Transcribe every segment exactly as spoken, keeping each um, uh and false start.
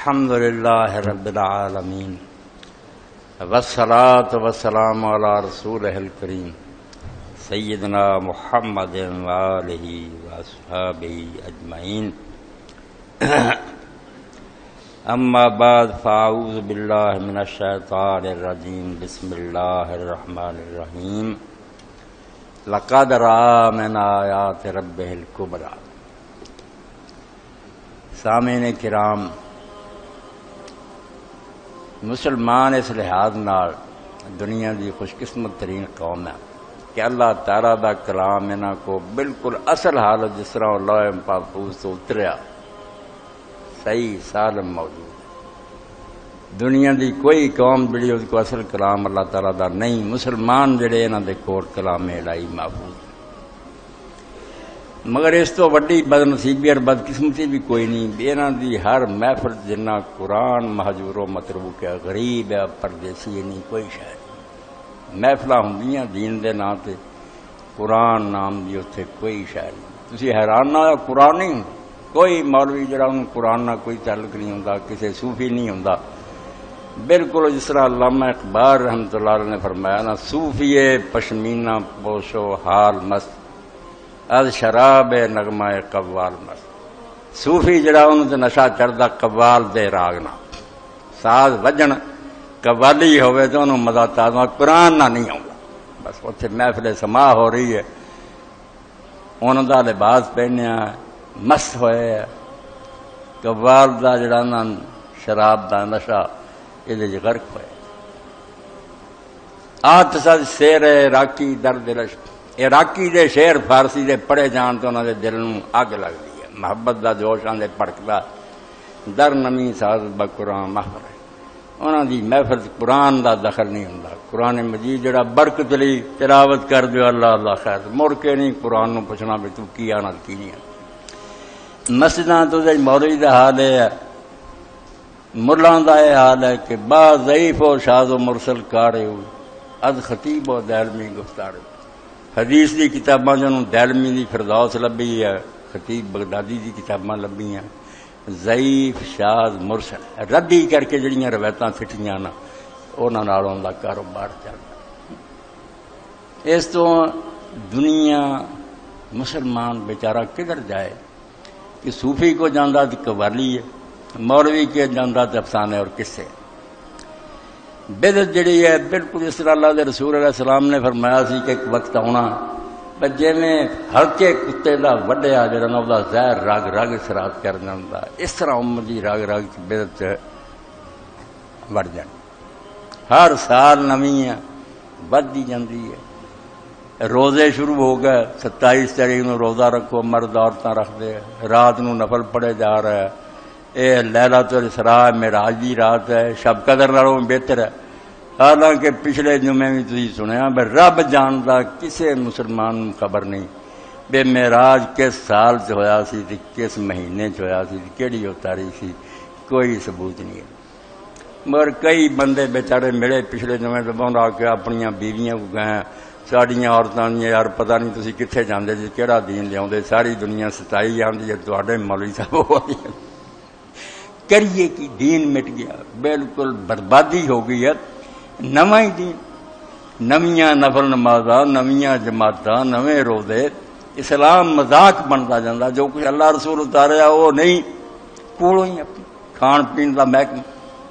الحمد للہ رب العالمین والصلاة والسلام علی رسولہ الکریم سیدنا محمد وآلہ واصحابہ اجمعین اما بعد فاعوذ باللہ من الشیطان الرجیم بسم اللہ الرحمن الرحیم لقد رأى من آیات ربہ الکبریٰ۔ سامعین کرام، مسلمان اس لحاظ نال دنیا دی خوش قسمت ترین قوم ہے کہ اللہ تعالیٰ دا کلام انہاں کو بالکل اصل حالت جس طرح لوح محفوظ تو اتریا صحیح سالم موجود ہے۔ دنیا دی کوئی قوم جڑی اس کو اصل کلام اللہ تعالیٰ دا نہیں، مسلمان جڑے انہاں دے کوٹ کلام الہی محفوظ، مگر اس تو وڈی بد نصیبی اور بدقسمتی بھی کوئی نہیں۔ انہاں دی ہر محفل جنہ قرآن مہجور و متروک ہے، غریب ہے، پردیسی نہیں، کوئی شاید محفل ہوندیاں دین دے نام تے قرآن نام دی اتنے کوئی شاید نہیں۔ تسی حیران نہ ہو، قرآن نہیں ہوں کوئی مولوی جڑا انہوں قرآن نہ کوئی تعلق نہیں ہوندا، کسی صوفی نہیں ہوندا۔ بالکل جس طرح علامہ اقبال رحمۃ اللہ علیہ نے فرمایا نا، صوفی پشمینہ پوشو حال مست از شراب نغمہ قوال مست۔ صوفی جڑا انہوں تے نشہ چڑھدا قوال دے راگنا، ساز وجن قوالی ہوئے تو انہوں مزہ تازہ، قرآن نہ نہیں آؤں بس اتنے محفل سما ہو رہی ہے، انہوں دا لباس پہنیا مست ہوئے، قوال دا جڑا نا شراب دا نشہ یہ غرق ہوئے۔ آت سد سیر راکی درد رش، یہ راکی دے شعر فارسی دے پڑھے جان تو انہوں دے دل نوں اگ لگدی ہے، محبت دا جوش آندے پڑکدا، در نمی ساز با قرآن محفل، انہوں دی محفل قرآن دا دخل نہیں ہوندا۔ قرآن مجید جڑا برکت لی تلاوت کر دیو اللہ اللہ خیر، مڑ کے نہیں قرآن نوں پوچھنا بھی تو کی آنا کی نہیں۔ مسجداں تو دے مولوی دا حال ہے، ملاں دا یہ حال ہے کہ بعض ضعیف و شاذ و مرسل کاڑے ہو، از خطیب و دہلمی گفتار ہو۔ حدیث دی کتاباں جنہوں دہلمی دی فردوس لبی ہے، خطیب بغدادی دی کتاباں لبی ہیں، ضعیف شاذ مرسل ردی کر کے جڑیاں روایتاں سٹیاں نا انہاں نالوں دا کاروبار چلدا۔ اس تو دنیا مسلمان بیچارہ کدھر جائے کہ صوفی کو جاندا تے قوالی ہے، مولوی کے جاندا تے افسانے اور قصے۔ بدعت جڑی ہے بالکل اس طرح اللہ دے رسول علیہ السلام نے فرمایا سی کہ ایک وقت آنا جویں ہلکے کتے دا وڈیا جڑا نا دا زہر رگ رگ سرات کر جاندا، اس طرح امت دی رگ رگ بدعت وڑ جانی، ہر سال نویں ودی جاندی ہے۔ روزے شروع ہو گئے، ستائیس تاریخ نو روزہ رکھو، مرد عورتاں رکھ دے، رات نو نفل پڑھے جا رہا ہے، اے لیلۃ الاسراء معراج دی رات ہے، شب قدر نالوں بہتر ہے۔ حالانکہ پچھلے جمعے بھی تسی سنیا بے رب جاندا کسے مسلمان خبر نہیں بے معراج کس سال چ ہویا سی تے کس مہینے چ ہویا سی، کیڑی وہ تاریخ سی، کوئی ثبوت نہیں ہے۔ مگر کئی بندے بیچارے ملے پچھلے جمعے تو بہن آ کے اپنی بیویاں کو گئے، ساڑیاں عورتاں نے یار پتہ نہیں تسی کتھے جاندے جی، کیڑا دین لیاوندے، ساری دنیا ستائی آندی ہے تواڈے مولوی صاحب ہوئی کریے کی دین مٹ گیا، بالکل بربادی ہو گئی ہے۔ نواں دین، نویاں نفل نمازاں، نویاں جماعتاں، نویں روزے، اسلام مذاق بنتا جاتا، جو کچھ اللہ رسول اتاریا وہ نہیں، کولوں ہی اپنی کھان پین کا محکمہ۔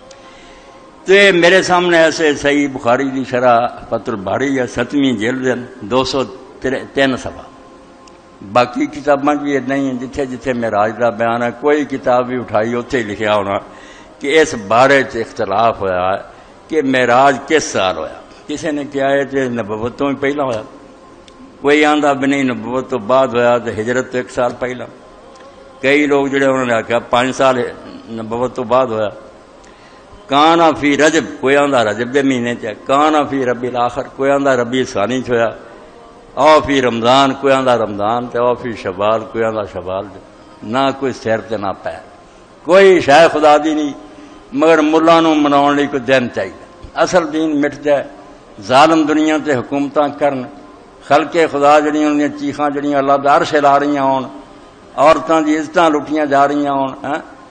تو میرے سامنے ایسے صحیح بخاری دی شرح فتح الباری ہے، ستویں جلد دو سو تین صفحہ، باقی کتاباں بھی اتنا ہی ہیں، جتھے جتھے معراج دا بیان ہے کوئی کتاب بھی اٹھائی اتنے ہی لکھیا ہونا کہ اس بارے چ اختلاف ہوا ہے کہ معراج کس سال ہویا۔ کسی نے کیا ہے کہ نبوت تو ہی پہلا ہویا، کوئی آندا بھی نہیں نبوت تو بعد ہویا تو ہجرت تو ایک سال پہلا، کئی لوگ جڑے انہوں نے آخیا پانچ سال نبوت تو بعد ہویا۔ کانا فی رجب، کوئی آندا رجب دے مہینے چ، کانا فی ربی الاخر، کوئی آندا ربی ثانی چ ہویا، او فی رمضان، کوئی آندا رمضان تے، او فی شوال، کوئی آندا شوال دے، نہ کوئی سر تے نہ پیر، کوئی شے خدا دی نہیں، مگر ملا نو مناؤن لئی کوئی دن چاہیے۔ اصل دین مٹ جائے، ظالم دنیا تے حکومتاں کرن، خلق خدا جڑیاں انہاں دیاں چیخاں جڑیاں اللہ دا عرش لا رہیاں ہون، عورتاں دی عزتاں لٹیاں جا رہیاں ہون،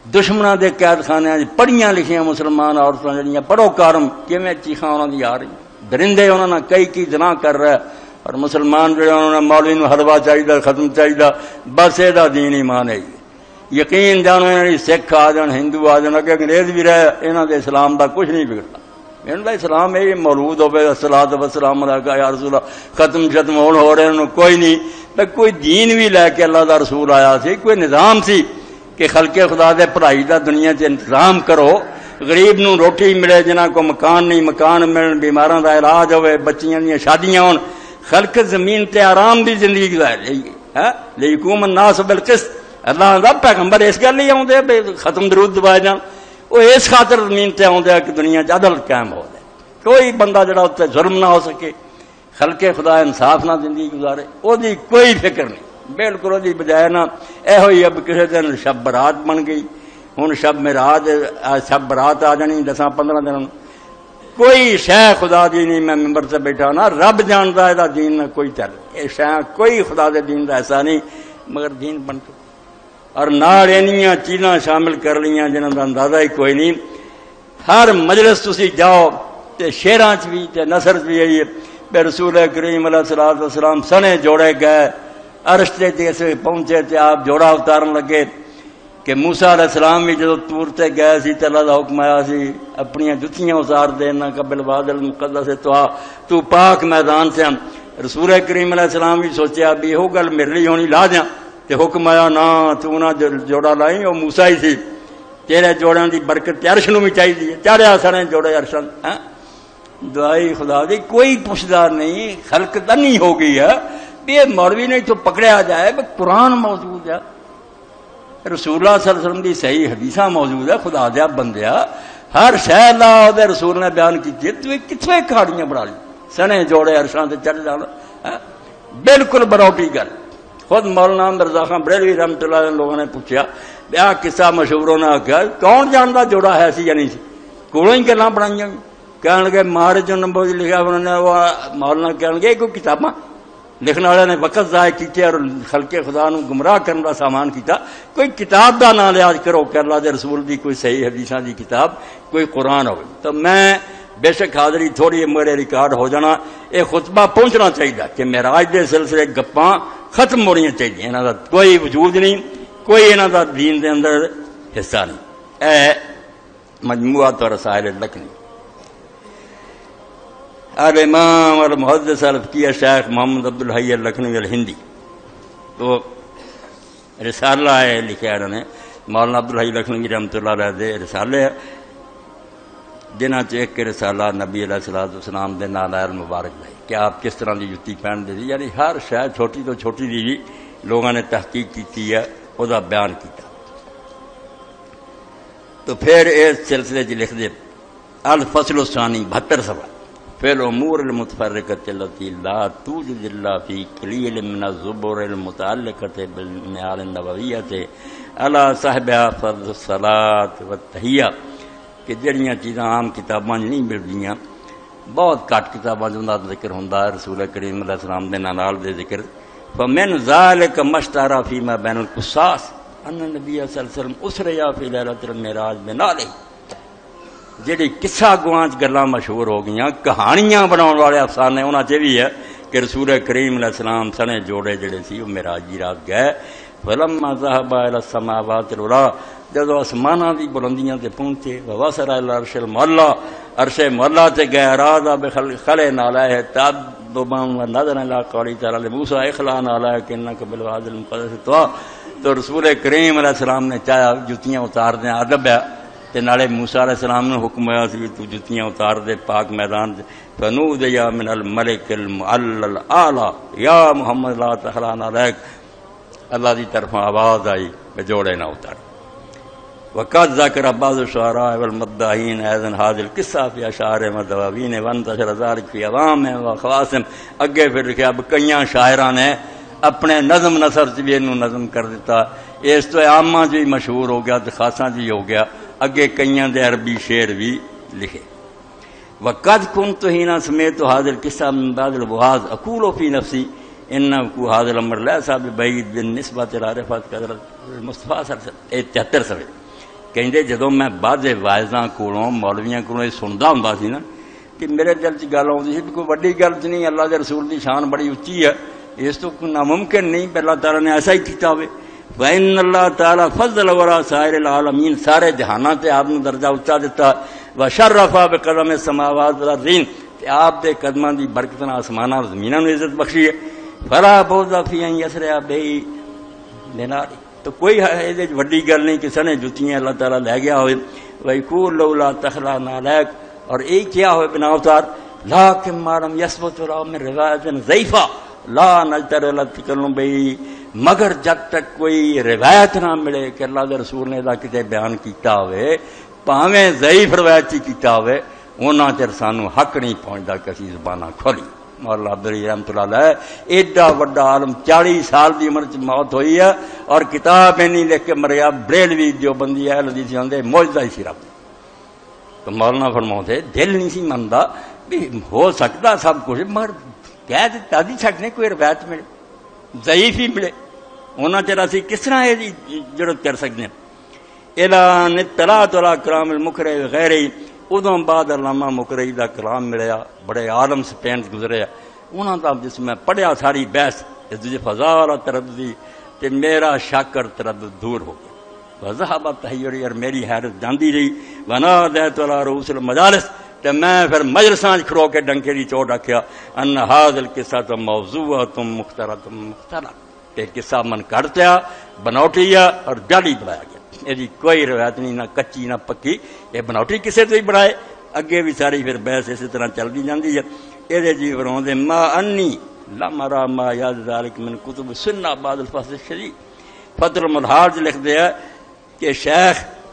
دشمنوں کے قید خانے پڑھیاں لکھیاں مسلمان عورتوں جہاں پڑھو کارم کیویں چیخاں انہوں دی آ رہی درندے انہوں نے کئی کی جنا کر رہا ہے اور مسلمان جڑے انہوں نے مولوی نو حلوا چاہیے ختم چاہیے بس یہ دین ایمان ہے یقین جانو انہوں سکھ آ جان ہندو آ جان اگے انگریز بھی رہے انہوں دے اسلام دا کچھ نہیں بگڑتا انہوں دا اسلام یہ مولود ہوئے الصلاۃ والسلام علیکہ یا رسول اللہ ختم ختم ہون ہو رہے انہوں کوئی نہیں کوئی دین بھی لے کے اللہ دا رسول آیا سی کوئی نظام سی کہ خلق خدا دے پڑھائی دا دنیا چ انتظام کرو غریب نو روٹی ملے جنہاں کو مکان نہیں مکان ملن بیماراں دا علاج ہوئے بچیاں دیاں شادیاں ہون خلق زمین تے آرام دی زندگی گزار لئی ہے لیکوم الناس بالقسط اللہ دا پیغمبر اس گل ہی آوندے ختم درود دعا جان وہ اس خاطر زمین تے آوندے کہ دنیا چ عدل قائم ہو جائے کوئی بندہ جڑا اتنے ظلم نہ ہو سکے خلق خدا انصاف نہ زندگی گزارے وہ دی کوئی فکر نہیں بالکل وہ بجائے نہ یہ ہوئی اب کسی دن شب برات بن گئی ہوں شب معراج شب برات آ جانی دساں پندرہ دن کوئی شہ خدا دی نہیں میں ممبر سے بیٹھا نا رب جانتا ہے دین نہ کوئی چل یہ شہ کوئی خدا دے دین کا ایسا نہیں مگر دین بن کے اور نال اینیاں چیزاں شامل کر لیاں جنہاں دا اندازہ ہی کوئی نہیں ہر مجلس تسی جاؤ تے شعراں چ بھی تے نثر بھی ہے بے رسول کریم علیہ الصلوۃ والسلام سنے جوڑے گئے عرش تے جیسے پہنچے تے آپ جوڑا اتارن لگے کہ موسیٰ علیہ السلام بھی جدو تور تے گئے سی تے اللہ دا حکم آیا سی اپنی جتیاں اتار دینا قبل واد المقدس تو آ تو پاک میدان سے رسول کریم علیہ السلام بھی سوچیا بھی یہ گل میرے لیے ہونی لا دیاں تے حکم آیا نہ تو نہ جوڑا لائی وہ موسیٰ ہی سی تیرے جوڑیاں دی برکت عرش نو بھی چاہیے چاریا سنے جوڑے عرشاں ہاں دعائی خدا دی کوئی پوچھدار نہیں خلق نہیں ہو گئی ہے یہ مولوی نے تو پکڑیا جائے قرآن موجود ہے رسول اللہ صلی اللہ علیہ وسلم دی صحیح حدیثاں موجود ہے خدا دیا بندیا ہر شہ اللہ دے رسول نے بیان کی تو کتنے کھاڑیاں بنا لی سنے جوڑے عرشاں تے چڑھ جانا بالکل بروٹی گل خود مولانا مرزا خان بریلوی رحمۃ اللہ علیہ لوگوں نے پوچھا بیا قصہ مشہوروں نے آخیا کون جانتا جوڑا ہے سی یا نہیں سی کولوں ہی گلاں بنائیاں کہن گے مارے جو نمبر لکھا انہوں نے وہ مولانا کہن گے کوئی کتاباں لکھنے والے نے وقت ضائع کیتے اور خلق خدا نو گمراہ کرنے کا سامان کیتا کوئی کتاب دا نام لیاج کرو کہ اللہ دے رسول دی کوئی صحیح حدیثاں دی کتاب کوئی قرآن ہوئے تو میں بے شک حاضری تھوڑی میرے ریکارڈ ہو جانا یہ خطبہ پہنچنا چاہیے کہ معراج دے سلسلے گپاں ختم ہونی چاہیے انہاں دا کوئی وجود نہیں کوئی انہاں دا دین دے اندر حصہ نہیں اے مجموعہ اور رسائل لکھنی الامام المحدث الفقیہ شیخ محمد عبد الحی اللکھنوی الہندی تو رسالہ ہے لکھا انہوں نے مولانا عبد الحی لکھنوی رحمۃ اللہ علیہ دے رسالے جنہاں چ ایک رسالہ نبی علیہ الصلوۃ والسلام دے نالائر مبارک لائے کہ آپ کس طرح دی جتی پہن دے دی یعنی ہر شے چھوٹی تو چھوٹی دی بھی لوگوں نے تحقیق کی ہے وہ بیان کیتا تو پھر اس سلسلے چ لکھ دے الفصل الثانی بہتر صفحہ فی الامور المتفرقۃ التي لا توجد الا في قلیل من الزبر المتعلقۃ بالنعال النبویۃ علی صاحبها فرض الصلاۃ والتحیہ کہ جڑیاں چیزاں عام کتاباں نہیں ملدیاں بہت گھٹ کتاباں جنہاں دا ذکر ہوندا ہے رسول کریم علیہ السلام دے نال دے ذکر فمن ذلك مشترى فيما بين القصاص ان النبي صلی اللہ علیہ وسلم اسریا فی لیلۃ المعراج بنالہ جہی قصہ گوانچ گلاں مشہور ہو گئیاں کہانیاں بناؤن والے افسانے انہاں چ بھی ہے کہ رسول کریم علیہ السلام سنے جوڑے جڑے سی وہ معراج دی رات گئے فلما ذهب الى السماوات العلى جدو آسماناں دی بلندیاں تے پہنچے ووصل الى العرش المعلى عرش معلى تے گئے راضا بخلق نالہ تاب دوبام نظر الى قولی تعالی لموسیٰ اخلا نالہ کہ انک بالواد المقدس طویٰ تو رسول کریم علیہ السلام نے چاہا جتیاں اتار دیں ادب ہے تے نالے موسیٰ علیہ السلام نے حکم ہوا سی تو جتیاں اتار دے پاک میدان دے فنود یا من الملک المعلی الاعلی یا محمد لا تخلان علیک اللہ دی طرف آواز آئی بجوڑے نہ اتار وقت ذکر بعض الشعراء والمداحین ایذن حاضر القصہ فی اشعار مدواوین وانتشر ذلک فی عوام و خواسم اگے پھر لکھا اب کئیاں شاعراں نے اپنے نظم نثر سے بھی انہوں نظم کر دیتا اس تو عامہ جو مشہور ہو گیا تو خاصاں جی ہو گیا اگے کئیاں دے عربی شعر بھی لکھے وقد كنت حين سمعت هذا القصة من بعض الوعاظ اقول في نفسي انه هذا الامر ليس ببعيد بالنسبة الى رفعت قدر المصطفى صلی اللہ علیہ وسلم تہتر صفحے کہندے جدوں میں بعض واعظاں کولوں مولویاں کولوں یہ سندا ہوندا سی نا کہ میرے دل چ گل آؤندی سی کوئی وڈی گل تے نہیں، اللہ دے رسول دی شان بڑی اچھی ہے، اس تو ناممکن نہیں کہ اللہ تعالیٰ نے ایسا ہی کیتا ہوئے۔ وَإِنَّ اللَّهَ تَعَالَى فَضَّلَ وَرَا سَائِرِ الْعَالَمِينَ، سارے جہاناں تے آپ نے درجہ اونچا دیتا، وَشَرَّفَ بِقَدَمِ السَّمَاوَاتِ وَالْأَرْضِ، تے آپ دے قدماں دی برکت نال آسماناں اور زمیناں نوں عزت بخشی ہے۔ فَلَا بُعْدَ فِي أَن يَسْرِعَ بِهِ بِنَارٍ، تو کوئی ہے وڈی گل نہیں کہ سنے جتیاں اللہ تعالیٰ لے گیا ہوئے۔ وَيَقُولُ لَوْلَا تَخْلَعْنَ عَلَيْكَ، اور ایک کیا ہوئے بنا اتار، لَٰكِن مَّا لَمْ يَثْبُتْ لَهُ مِن رِّوَایَةٍ ضَعِیفَةٍ لَا نَجْتَرِئُ عَلَى التَّكَلُّمِ بِهِ، مگر جب تک کوئی روایت نہ ملے کہ اللہ دے رسول نے دا کتے بیان کیتا ہوئے، پاویں ضعیف روایت ہی کیتا ہوئے، انہاں چر سانو حق نہیں پہنچدا کہ اسی زباناں کھولی۔ مولا عبدالعزیز رحمۃ اللہ علیہ ایڈا وڈا عالم، چالیس سال دی عمر چ موت ہوئی ہے اور کتاب نہیں لکھ کے مریا، بریلوی دیوبندی اہل حدیث آندے معجزہ ہی سی رب۔ تو مولانا فرماؤندے دل نہیں سی مندا بھی ہو سکتا سب کچھ، مگر کہہ دتا دی سکنے کوئی روایت ملے، ضعیف ہی ملے، انہاں چر اسی کس طرح یہ جرت کر سکتے ہیں۔ اعلان اطلاعات علی کلام المقرئ وغیرہ، ادوں بعد علامہ مقرئی دا کلام ملیا، بڑے عالم سپین گزرے، انہاں دا جس میں پڑھیا ساری بحث اس فضال ترددی تے میرا شک اور تردد دور ہو گیا، وذهب تحیری، اور میری حیرت جاندی رہی، ونادیت علی رؤوس المجالس، تے میں پھر مجلساں کھڑو کے ڈنکے دی چوٹ رکھیا، ان ھذا القصہ موضوعۃ مخترۃ مختلق، کہ قصہ من کڑتیا بنوٹیا اور جعلی بنایا گیا، یہ کوئی روایت نہیں، نہ کچی نہ پکی، یہ بنوٹی کسے تو ہی بنائے۔ اگے بھی ساری پھر بحث اسی طرح چلتی جاندی ہے۔ یہ جی فرماندے ما انی لم ارى ما یاد ذلك من کتب سنہ بعد الفصل الشریف، فتح الملحاظ لکھ دیا کہ شیخ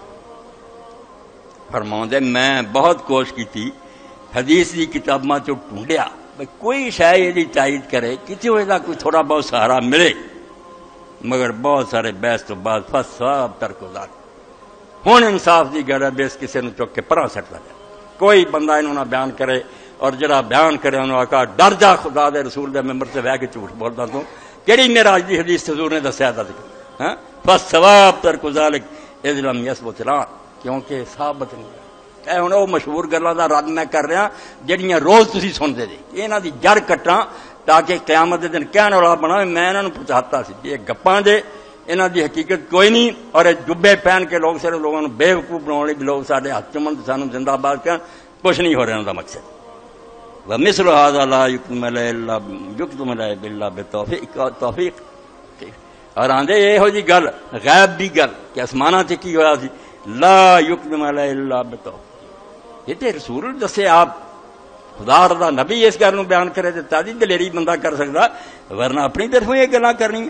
فرماندے میں بہت کوشش کی تھی حدیث کی کتاباں چو ڈھونڈیا کوئی شاید یہ تائید کرے کسی ہوئے دا کوئی تھوڑا بہت سہارا ملے، مگر بہت سارے بحث تو بعد فس صاحب ترک ذات ہوں انصاف دی گل ہے، بیس کسی نے چک کے پرا سٹتا جائے، کوئی بندہ انہوں نے بیان کرے اور جڑا بیان کرے انہوں نے آکا ڈر جا خدا دے رسول دے ممبر سے بہ کے جھوٹ بولتا تو کیڑی میرا اج دی حدیث حضور نے دسیا تھا ہاں فس ثواب ترک ذالک اذ لم یثبت لان، کیونکہ ثابت نہیں اے ہن او مشہور گلاں دا رد میں کر رہا جڑیاں روز تسی سنتے جی، انہاں دی جڑ کٹاں تاکہ قیامت دے دن کہنے والا بنا میں انہاں نوں پہنچاتا سی یہ گپاں دے، انہاں دی حقیقت کوئی نہیں، اور جبے پہن کے لوگ سارے لوگوں نے بیوقوف بنانے لئی لوگ ساڈے ہاتھ چمن سانوں زندہ باد کہن، کچھ نہیں ہو رہا انہاں دا مقصد۔ ومثل هذا لا يكتم الا يكتم الا بالتوفيق توفیق، اور آندے یہ ہو جی گل غیب دی گل کہ آسماناں تے کی ہویا سی، لا يكتم الا بالتوفیق، یہ تے رسول دسے آپ خدا دا نبی اس گل نوں بیان کرے تے تادی دلیری بندہ کر سکدا، ورنہ اپنی طرفوں یہ گلاں کرنی۔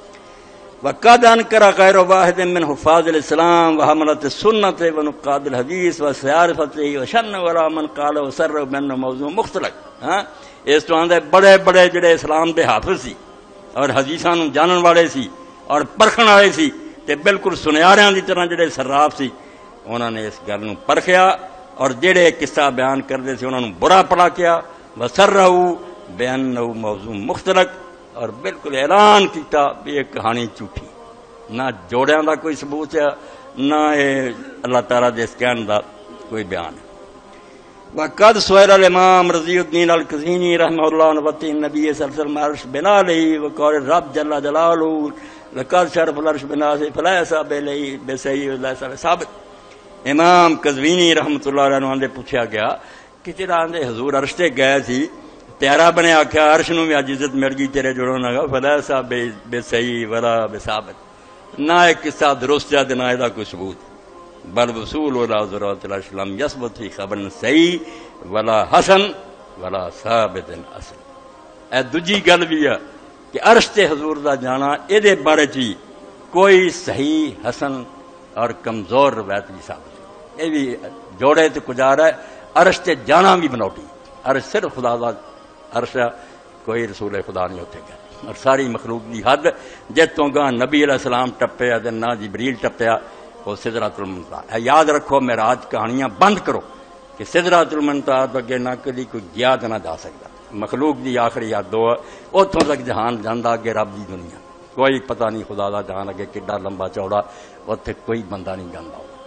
وقد انکر غیر واحد من حفاظ الاسلام وحملۃ السنۃ ونقاد الحدیث وسیارفته وشن ولا من قال وسر من موضوع مختلف، ہاں اس تو آندے بڑے بڑے جڑے اسلام دے حافظ سی اور حدیثاں نوں جانن والے سی اور پرکھن والے سی تے بالکل سنیاریاں دی طرح جڑے صراف سی، انہاں نے اس گل نوں پرکھیا اور جڑے قصہ بیان کردے سی انہاں نوں برا پڑا کیا، وسرہ بانہ موضوع مختلف، اور بالکل اعلان کیتا بھی یہ کہانی جھوٹھی، نہ جوڑیاں دا کوئی ثبوت ہے نہ یہ اللہ تعالیٰ دے اس کہن دا کوئی بیان ہے۔ وقد سئل الامام رضی الدین القزوینی رحمہ اللہ عنہ وتی النبی صلی اللہ علیہ وسلم عرش بنا علیہ وقال رب جل جلالہ لقد شرف العرش بنا سے فلا حساب علیہ بصحیح اللہ ثابت۔ امام قزوینی رحمۃ اللہ علیہ عنہ پوچھا گیا کہ تیرا اندے حضور عرش تے گئے تھی، پیارا بنے آخیا عرش نو بھی اج عزت مل گئی تیرے جوڑوں نہ فلا صاحب بے صحیح ولا بے ثابت، نہ ایک قصہ درست ہے نہ دا کوئی ثبوت، بل وصول ولا ضرورت العرش لم یثبت فی خبر صحیح ولا حسن ولا ثابت اصل۔ اے دوجی گل بھی ہے کہ عرش تے حضور دا جانا اے دے بارے چ کوئی صحیح حسن اور کمزور روایت بھی ثابت ہے، اے بھی جوڑے تے گزار ہے، عرش تے جانا بھی بنوٹی، عرش صرف خدا دا عرش کوئی رسول خدا نہیں ہوتے گا، اور ساری مخلوق دی حد جتوں گاں نبی علیہ السلام ٹپیا تے نہ جبریل ٹپیا وہ سدرۃ المنتہا ہے۔ یاد رکھو معراج کہانیاں بند کرو کہ سدرۃ المنتہا تو اگے نہ کدی کوئی گیا تو نہ جا سکتا، مخلوق دی آخری یاد دو اتوں تک جہان جاندا اگے رب دی دنیا، کوئی پتہ نہیں خدا دا جہان اگے کڈا لمبا چوڑا، اتنے کوئی بندہ نہیں جاندا۔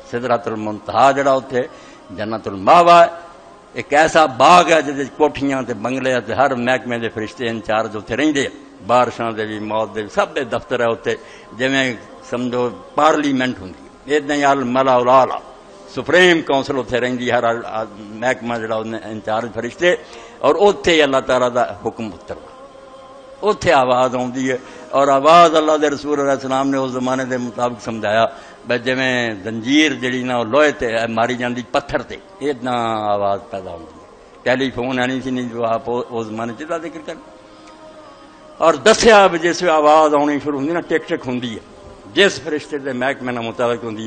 سدرۃ المنتہا جڑا اتنے جنت الماوا ایک ایسا باغ ہے جہاں کوٹھیاں تے بنگلے تے ہر محکمے دے فرشتے انچارج اتنے رہندے بارشاں دے بھی موت دے سب دے دفتر ہے اتنے جویں سمجھو پارلیمنٹ ہوندی اتنا ہی الملا الاعلی سپریم کونسل اتنے رہندی ہر محکمہ جڑا انچارج فرشتے اور اتنے اللہ تعالیٰ دا حکم اتردا اتنے آواز آتی ہے اور آواز اللہ دے رسول علیہ السلام نے اس زمانے دے مطابق سمجھایا بھائی جویں زنجیر جڑی نا لوہے تے ماری جاندی پتھر تے اتنا آواز پیدا ہوتی ہے ٹیلی فون ہے نہیں سی نہیں جو آپ اس زمانے چ ذکر کر اور دسیا بھی جس آواز آنی شروع ہوتی نا ٹک ٹک ہوں جس فرشتے کے محکمے نہ مطابق ہوں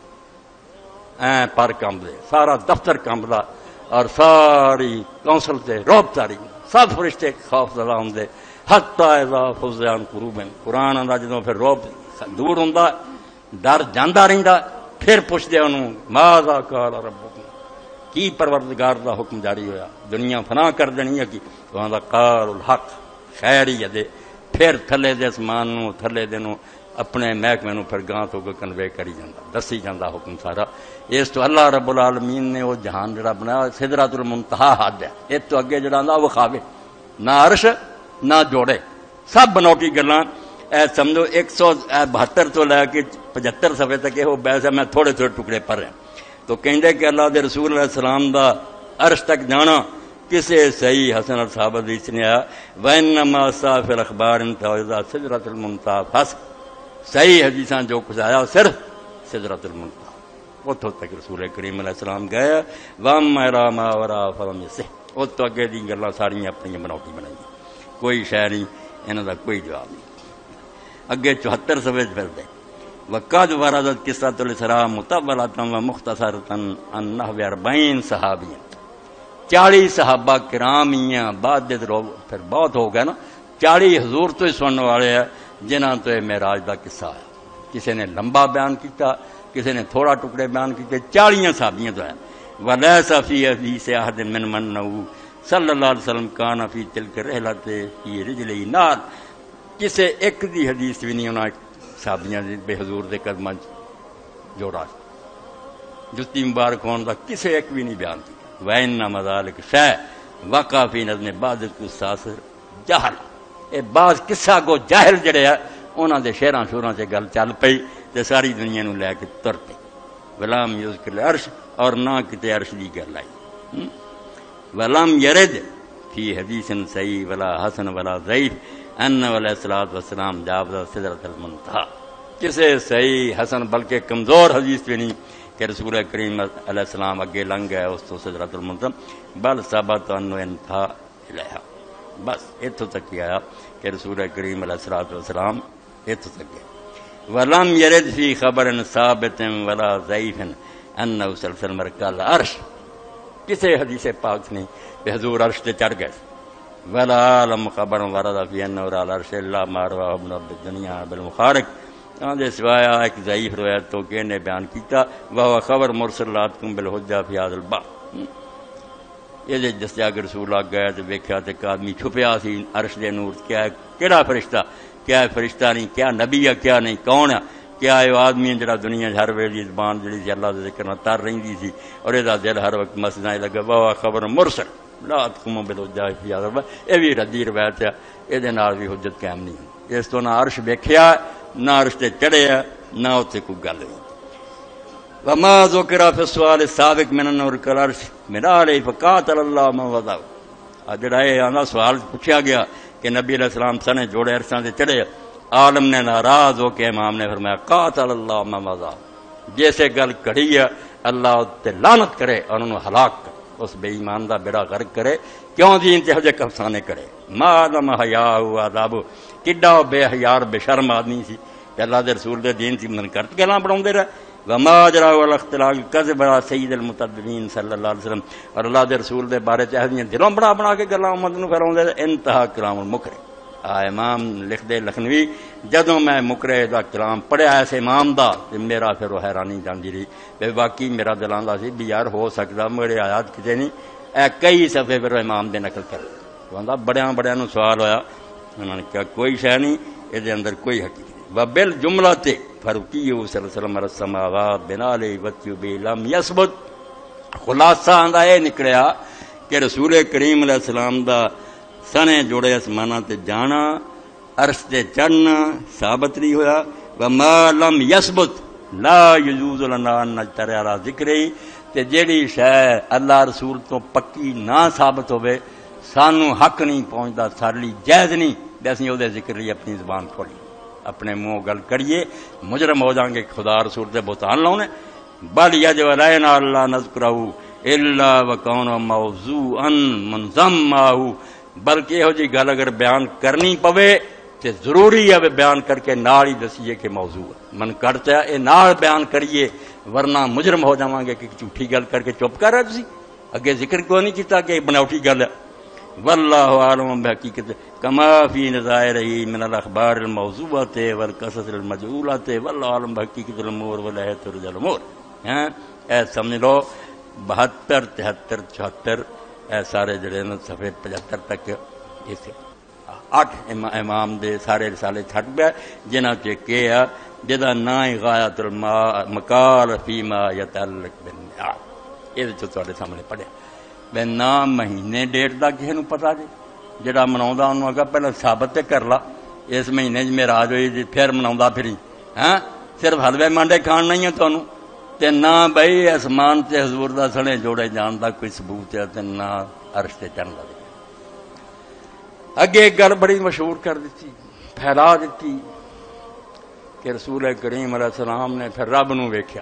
ای پر کمبے سارا دفتر کمبدا اور ساری کونسل سے روب تاری سب فرشتے خوف زدہ ہوں حتی اذا فزع عن قلوبہم قرآن آندا جدوں پھر روب دور ہوندا ڈر جاندا رہندا پھر پوچھدے انہوں ماذا قال ربکم کی پروردگار دا حکم جاری ہویا دنیا فنا کر دینی ہے کہ وہاں دا قال الحق خیر ہی دے پھر تھلے دے اسمان نو تھلے دے نو اپنے محکمے نو پھر گاں تو کنوے کری جاندا دسی جاندا حکم سارا اس تو اللہ رب العالمین نے وہ جہان جڑا بنایا سدرۃ المنتہا حد ہے اس تو اگے جڑا نا وہ کھاوے نہ عرش نہ جوڑے سب بنوٹی گلاں اے سمجھو ایک سو بہتر تو لے کے پچہتر صفحے تک یہ بیس ہے میں تھوڑے تھوڑے ٹکڑے پر ہیں تو کہندے کہ اللہ دے رسول علیہ السلام دا عرش تک جانا کسے صحیح حسن الصحابہ حدیث نے آیا وَإِنَّمَا صَافِ الْأَخْبَارِ انْتَوَيْذَا سِدْرَةُ الْمُنْتَهَا فَاسْ صحیح حدیثاں جو کچھ آیا صرف سدرۃ المنتہا اتوں تک رسول کریم علیہ السلام گئے وَأَمَّا إِلَىٰ مَا وَرَاءَ فَلَمْ يَصِحْ اس تو اگے دی گلاں ساری اپنی بنوٹی بنائی کوئی شے نہیں انہاں دا کوئی جواب نہیں اگے چوہتر صفحے پھر دے وقد وردت قصۃ الاسراء مطولۃ ومختصرۃ عن نحو اربعین صحابی چالیس صحابہ کرام ہیاں بعد دے پھر بہت ہو گیا نا چالی حضور تو ہی سننے والے ہیں جنہاں تو معراج دا قصہ ہے کسی نے لمبا بیان کیتا کسی نے تھوڑا ٹکڑے بیان کیتے چالیاں صحابیاں تو ہیں ولیس فی حدیث احد من منہ صلی اللہ علیہ وسلم کان فی تلک رحلت فی رجلی نار کسے ایک دی حدیث بھی نہیں انہاں صحابیاں بے حضور دے قدماں جوڑا جتی مبارک ہون دا کسے ایک بھی نہیں بیان کی وَإِنَّمَا ذَلِكَ شَيْءٌ وَقَعَ فِي نَظْمِ بَعْضِ الْقُصَّاصِ جَہل اے بعض قصہ کو جاہل جڑے ہے انہاں دے شعراں شوراں تے گل چل پئی تے ساری دنیا نو لے کے تر پئی ولام یذکر العرش اور نہ کتے عرش دی گل آئی ولم یرد فی حدیث صحیح ولا حسن ولا ضعیف ان علیہ الصلوۃ والسلام جاوز سدرۃ المنتہا کسے صحیح حسن بلکہ کمزور حدیث بھی نہیں کہ رسول کریم علیہ السلام اگے لنگ گئے اس تو سدرۃ المنتہا بل ثبت انہ انتہا الیہا بس اتوں تک ہی آیا کہ رسول کریم علیہ الصلوۃ والسلام اتوں تک گئے ولم یرد فی خبر ثابت ولا ضعیف انہ صلی اللہ علیہ وسلم رکع العرش کسی حدیث پاک نہیں کہ حضور عرش تے چڑھ گئے ولا علم خبر ورد فی انہ العرش الا ما رواه ابن عبد الدنیا بالمخارق آدھے سوایا ایک ضعیف روایت تو کہ نے بیان کیتا وہ خبر مرسلاتکم بالحجہ فی هذا الباب یہ جس جا کے رسول آ گئے تو ویکھیا تے ایک آدمی چھپیا سی عرش دے نور کیا ہے کیڑا فرشتہ کیا ہے فرشتہ نہیں کیا نبی ہے کیا نہیں کون ہے کیا ہے وہ آدمی جڑا دنیا ہر ویلے زبان جڑی سی اللہ دے ذکر نال تر رہندی سی اور ادا دل ہر وقت مسجداں لگا وہ خبر مرسل لا تقوم بالحجہ فی هذا الباب یہ بھی ردی روایت ہے اے دے نال بھی حجت قائم نہیں ہوندی اس تو نہ عرش ویکھیا نہ عرش تے چڑھیا نہ اوتے کوئی گل ہوئی وما ذکر فی السؤال السابق من النور العرش من علیہ فقاتل اللہ من وضع جڑا یہ آنا سوال پوچھا گیا کہ نبی علیہ السلام سنے جوڑے عرشاں تے چڑھے عالم نے ناراض ہو کے امام نے فرمایا قاتل اللہ من وضع جیسے گل کڑی ہے اللہ تے لعنت کرے اور انہوں ہلاک کرے اس بے ایمان دا بیڑا غرق کرے کیوں دین تے ہجے کفسانے کرے ما لم حیا و عذاب کڈا بے حیار بے شرم آدمی سی کہ اللہ دے رسول دے دین سی من کرت گلاں بناوندے رہے وما جرا والاختلاق کذب سید المتدبین صلی اللہ علیہ وسلم اور اللہ دے رسول دے بارے تے ہدیاں دلوں بنا بنا کے گلاں امت نو پھیلاوندے انتہا کلام المکرہ آ امام لکھ دے لکھنوی جدوں میں مکرہ دا کلام پڑھیا اس امام دا تے میرا پھر وہ حیرانی جاندی رہی بے باقی میرا دل آندا سی بھی یار ہو سکدا میرے آیات کتے نہیں اے کئی صفحے پھر امام دے نقل کر وہ آندا بڑیاں بڑیاں نو سوال ہویا انہوں نے کہا کوئی شے نہیں اے دے اندر کوئی حقیقت وبل جملہ تے فروقی صلی اللہ علیہ وسلم السماوات بنالے وتیوبی لم یثبت خلاصہ آندا اے نکلیا کہ رسول کریم علیہ السلام دا سنے جوڑے اسماناں تے جانا عرش تے چڑھنا ثابت نہیں ہویا وما لم یثبت لا یجوز لنا ان نجترئ علی ذکری تے جیڑی شے اللہ رسول تو پکی نہ ثابت ہوئے سانو حق نہیں پہنچدا سارے لیے جائز نہیں تے اسی او دے ذکر لیے اپنی زبان کھولی اپنے منہ گل کریے مجرم ہو جائیں گے خدا رسول تے بہتان لاؤنے بل یجب علینا اللہ نذکرہ الا وکون موضوعا منظمہ بلکہ یہو جی گل اگر بیان کرنی پوے تے ضروری ہے بیان کر کے نال ہی دسیے کہ موضوع ہے من کرتا ہے نال بیان کریے ورنہ مجرم ہو جاواں گے کہ جھوٹی گل کر کے چپ کر رہے تسی اگے ذکر کیوں نہیں کیتا کہ بناوٹی گل ہے واللہ عالم بحقیقت کما فی نظائرہ من الاخبار الموضوعات والقصص المجہولات واللہ عالم بحقیقت الامور ولا ترجى الامور ہاں اے سمجھ لو بہتر تہتر چوہتر اے سارے جڑے نا صفحے پچہتر تک اس اٹھ امام دے سارے رسالے چھٹ گئے جنہاں چ کیا جدا نا غایت المقال فیما یتعلق بالنعام یہ جو تواڈے سامنے پڑھیا بے نام مہینے ڈیٹ دا کسے نوں پتہ جی جڑا مناوندا اونوں اگا پہلے ثابت تے کر لا اس مہینے وچ معراج ہوئی جی پھر مناوندا پھری ہاں صرف حلوے مانڈے کھان نہیں ہے تانوں تے نہ بھئی آسمان تے حضور دا سنے جوڑے جان دا کوئی ثبوت ہے تے نہ عرش تے چڑھن دا اگے ایک گل بڑی مشہور کر دیتی پھیلا دیتی کہ رسول کریم علیہ السلام نے پھر رب نو ویکھیا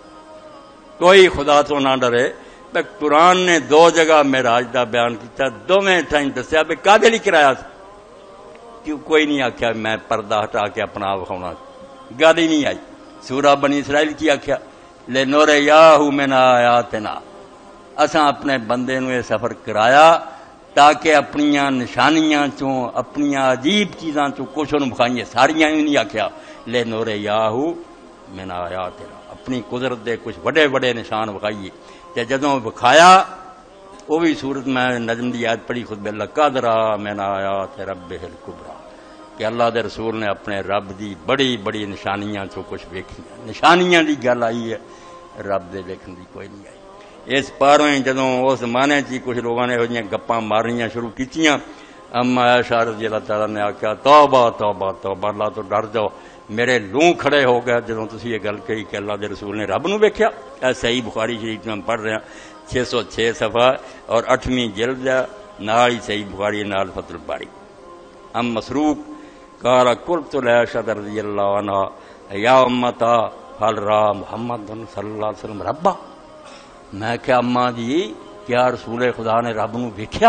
کوئی خدا تو نہ ڈرے قرآن نے دو جگہ معراج دا بیان کیتا دوویں ٹائم دسیا بھی کادے لئی کرایا کیوں کوئی نہیں آکھیا میں پردہ ہٹا کے اپنا وکھاونا گل ہی نہیں آئی سورہ بنی اسرائیل کی آکھیا لے نور یاہو من آیاتنا اساں اپنے بندے نو یہ سفر کرایا تاکہ اپنیاں نشانیاں چوں اپنیاں عجیب چیزاں چوں کچھ انہوں بکھائیے ساریاں ہی نہیں آکھیا لے نور یاہو من آیاتنا اپنی قدرت دے کچھ بڑے بڑے نشان بکھائیے تے جدوں بکھایا وہ بھی صورت میں نجم دی آیت پڑھی خود لقد رأى من آیات ربہ الکبریٰ کہ اللہ دے رسول نے اپنے رب دی بڑی بڑی نشانیاں چوں کچھ ویکھی نشانیاں دی گل آئی ہے رب دے ویکھن دی کوئی نہیں آئی اس پاروں جدوں اس زمانے چ کچھ لوگوں نے یہ گپاں مارنیاں شروع کیتیاں اما عائشہ رضی اللہ تعالیٰ نے آخیا توبہ توبہ توبہ اللہ تو ڈر جاؤ میرے لوں کھڑے ہو گئے جدوں تسی یہ گل کہی کہ اللہ دے رسول نے رب نو ویکھیا اے صحیح بخاری شریف میں پڑھ رہے ہیں چھ سو چھ صفحہ اور اٹھویں جلد نال ہی صحیح بخاری نال فتح الباری ام مسروق قال قلت لعائشہ رضی اللہ عنہا یا امتا هل را محمد صلی اللہ علیہ وسلم ربا میں کہ اما جی کیا رسول خدا نے رب نو ویکھیا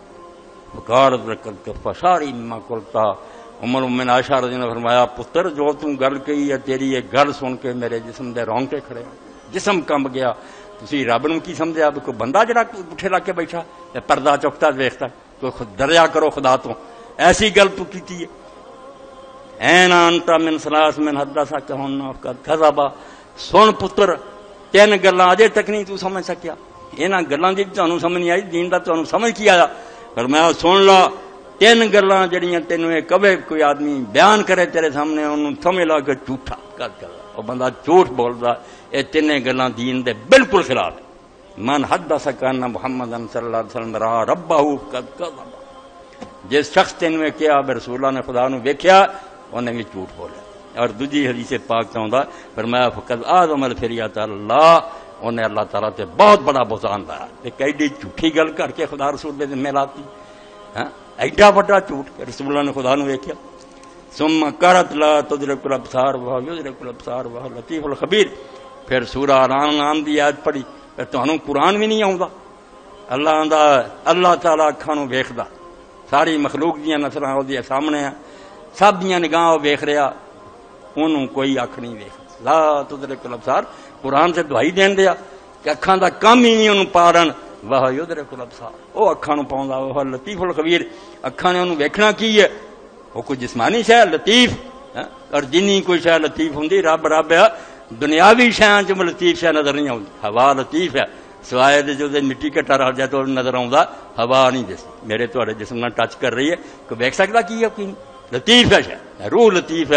وقالت لقد فشاری مما قلتا عمر من عائشہ رضی اللہ عنہ نے فرمایا پتر جو تم گل کہی ہے تیری یہ گل سن کے میرے جسم دے رونگٹے کھڑے جسم کمب گیا تسی رب نو کی سمجھیا بھی کوئی بندہ جڑا اٹھے لا کے بیٹھا تے پردہ چکتا ویکھتا کوئی خود دریا کرو خدا تو ایسی گل تو کیتی ہے این انت من ثلاث من حدث کہن قد کذبا سن پتر تین گلاں اجے تک نہیں تو سمجھ سکیا انہاں گلاں دی تانوں سمجھ نہیں آئی دین دا تانوں سمجھ کی آیا فرمایا سن لا تین گلاں جڑیاں تینوں اے کبے کوئی آدمی بیان کرے تیرے سامنے انہوں سمجھ لا کہ جھوٹا کر کر او بندہ جھوٹ بولدا اے تینے گلاں دین دے بالکل خلاف من حدث کان محمد صلی اللہ علیہ وسلم را ربہ قد کذب جس شخص تینوں کہا بے رسول اللہ نے خدا نو ویکھیا انہیں بھی جھوٹ بولیا اور دوجی حدیث پاک چاہتا فرمایا فقد اعظم الفریات اللہ انہیں اللہ تعالیٰ تے بہت بڑا بہتان لایا تے کئی جھوٹی گل کر کے خدا رسول دے ذمہ لاتی ہاں ایڈا بڑا جھوٹ کہ رسول اللہ نے خدا نو ویکھیا ثم قرات لا تدرک الابصار وهو يدرك الابصار وهو لطیف الخبیر پھر سورہ انعام نام دی آیت پڑھی پھر تانوں قرآن بھی نہیں آوندا اللہ آندا اللہ تعالیٰ اکھاں نو ویکھدا ساری مخلوق دیاں نظراں او دے سامنے ہیں سب دیاں نگاہ ویکھ رہا انہوں کوئی اکھ نہیں ویکھ لا تدرک الابصار قرآن سے دعائی دین دیا کہ اکھاں دا کام ہی نہیں انہوں پارن وہ یدرک الابصار او اکھاں نو پاوندا وہ لطیف الخبیر اکھاں نے انہوں ویکھنا کی ہے وہ کوئی جسمانی شے لطیف اور جنی کوئی شے لطیف ہوندی رب رب ہے دنیاوی شیاں چ لطیف شے نظر نہیں آوندی ہوا لطیف ہے سوائے دے جو دے مٹی کٹا رل جائے تو نظر آوندا ہوا نہیں دس میرے تواڈے جسم نال ٹچ کر رہی ہے کوئی ویکھ سکدا کی ہے کوئی لطیف ہے شے روح لطیف ہے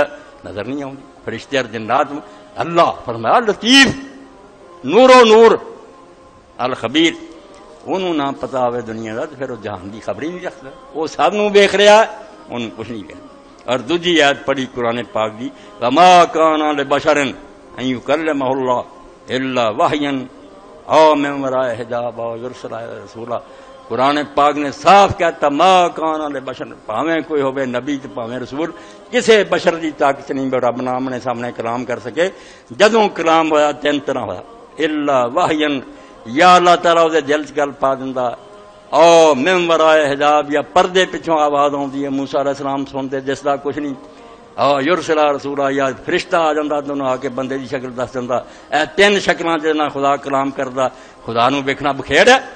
نظر نہیں آؤں فرشتے اور جنات اللہ فرمایا لطیف نور و نور الخبیر انہوں نہ پتا ہوئے دنیا کا تو پھر وہ جہان کی خبر ہی نہیں رکھتا وہ سب نو ویکھ رہا ہے انہوں کچھ نہیں کہنا اور دوجی آیت پڑھی قرآن پاک دی وما کان لبشر ان یکلمہ اللہ الا وحیا او من وراء حجاب او یرسل رسولا قرآن پاک نے صاف کہتا ما کان لبشر پاویں کوئی ہوے نبی تے پاویں رسول کسے بشر دی طاقت نہیں بے رب نام نے سامنے کلام کر سکے جدوں کلام ہویا تین طرح ہویا الا وحیا یا اللہ تعالیٰ دے دل چ گل پا دیندا او من وراء حجاب یا پردے پچھوں آواز آتی ہے موسیٰ علیہ السلام سنتے جس کا کچھ نہیں او یرسل رسولا یا فرشتہ آ جاتا دونوں آ کے بندے کی شکل دس دینا اے تین شکلاں جے نہ خدا کلام کردا خدا نو ویکھنا بکھیڑ ہے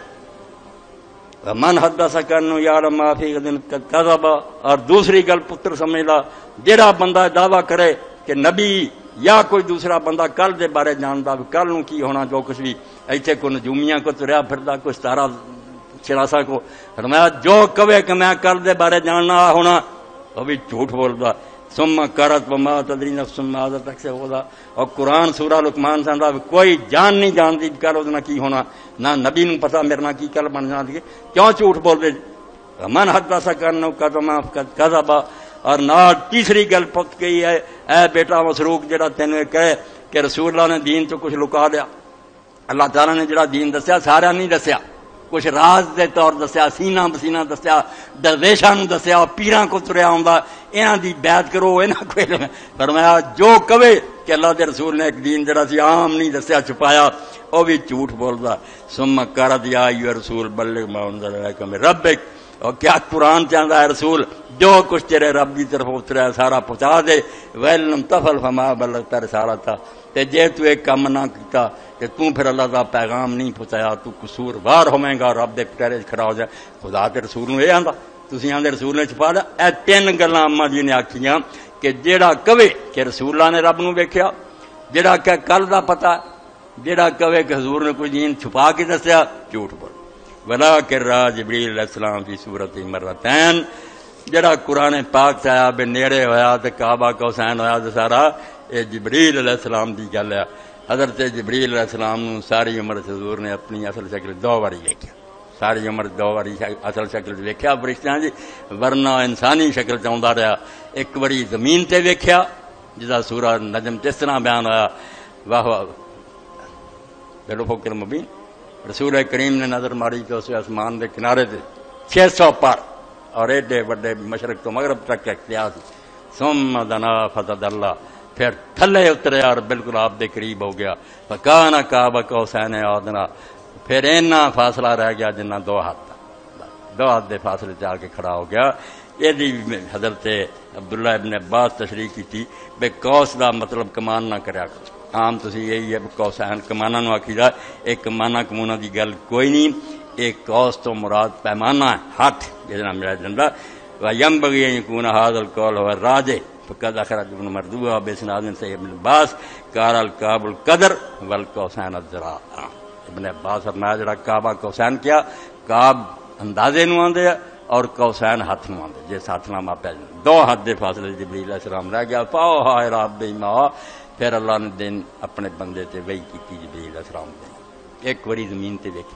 من حدث کنو یعلم ما فی غد کذب اور دوسری گل پتر سمجھ لا جہاں بندہ دعویٰ کرے کہ نبی یا کوئی دوسرا بندہ کل دے بارے جاندا کل نو کی ہونا جو کچھ بھی ایتھے کو نجومیاں کو تریا پھردا کوئی ستارہ چراسا کو فرمایا جو کہے کہ میں کل دے بارے جاننا ہونا وہ بھی جھوٹ بولدا ثم کرت وما تدری نفس ماذا تکسب ہوگا اور قرآن سورہ لقمان سے انداز کوئی جان نہیں جانتی کل اس کی ہونا نہ نبی نو پتا میرے نہ کی کل بن جاتی ہے کیوں جھوٹ بول دے من حدث کرنا قدم کذب اور نہ تیسری گل پک گئی ہے اے بیٹا مسروق جڑا تینوں کہے کہ رسول اللہ نے دین تو کچھ لکا دیا اللہ تعالیٰ نے جڑا دین دسیا سارا نہیں دسیا کچھ راز دے طور دسیا سینہ بسینہ دسیا درویشاں نو دسیا پیراں کو تریا ہوندا انہاں دی بیعت کرو انہاں کو فرمایا جو کہے کہ اللہ دے رسول نے ایک دین جڑا سی عام نہیں دسیا چھپایا او بھی جھوٹ بولدا ثم کرد یا ایھا رسول بلغ ما انزل الیک من ربک اور کیا قرآن چاہتا ہے رسول جو کچھ تیرے رب کی طرف اترا ہے سارا پہنچا دے وَإِن تَفْعَلْ فَمَا بَلَّغْتَ رِسَالَتَهُ تے جے تو ایک کام نہ کیتا کہ تو پھر اللہ دا پیغام نہیں پہنچایا تو قصور وار ہوئے گا رب دے پیرے کھڑا ہو جائے خدا تے رسول نو یہ آندا تسی آندے رسول نے چھپا لیا اے تین گلاں اما جی نے آکھیاں کہ جیڑا کہے کہ رسول اللہ نے رب نو ویکھیا جیڑا کہ کل دا پتہ جیڑا کہے کہ حضور نے کوئی دین چھپا کے دسیا جھوٹ بول وَلَٰكِن رَّأَىٰ جِبْرِيلُ عَلَيْهِ السَّلَامُ فِي صُورَةٍ مَرَّتَيْنِ جڑا قرآن پاک سے آیا بے نیڑے ہویا تے کعبہ کو حسین ہویا تے سارا اے جبریل علیہ السلام دی گل ہے حضرت جبریل علیہ السلام نو ساری عمر حضور نے اپنی اصل شکل دو باری ویکھیا ساری عمر دو باری اصل شکل ویکھیا فرشتیاں دی ورنہ انسانی شکل چاہندا رہا ایک باری زمین تے ویکھیا جدا سورہ نجم جس طرح بیان ہویا واہ بالافق المبین رسول کریم نے نظر ماری تو اسے آسمان دے کنارے دے چھ سو پر اور ایڈے بڑے مشرق تو مغرب تک اختیار ثم دنا فتدلى پھر تھلے اترے اور بالکل آپ دے قریب ہو گیا فکان کعبہ قوسین ادنا پھر اینا فاصلہ رہ گیا جنہ دو ہاتھ دو ہاتھ دے فاصلے سے آ کے کھڑا ہو گیا یہ حضرت عبداللہ ابن عباس تشریح کی تھی بے قوس دا مطلب کمان نہ کریا کرو عام تسی یہی ہے قوسین کمانا نو آکھیدا ایک کمانا کمونا دی گل کوئی نہیں ایک قوس تو مراد پیمانہ ہے ہاتھ جس میرا جنڈا وینبغی ان یکون ھذا القول هو الراجح فقد اخرج ابن مردوہ بسناد سے ابن عباس قال الکعب القدر والقوسین الذراع ابن عباس فرمایا جڑا کعبہ قوسین کیا کعب اندازے نو آندے اور قوسین ہاتھ نو آندے جس ہاتھ نام آپ دو ہاتھ دے فاصلے جبریل علیہ السلام رہ گیا فاوحى الى عبده پھر اللہ نے دن اپنے بندے تے وحی کیتی جبریل علیہ السلام نے ایک وری زمین تے دیکھی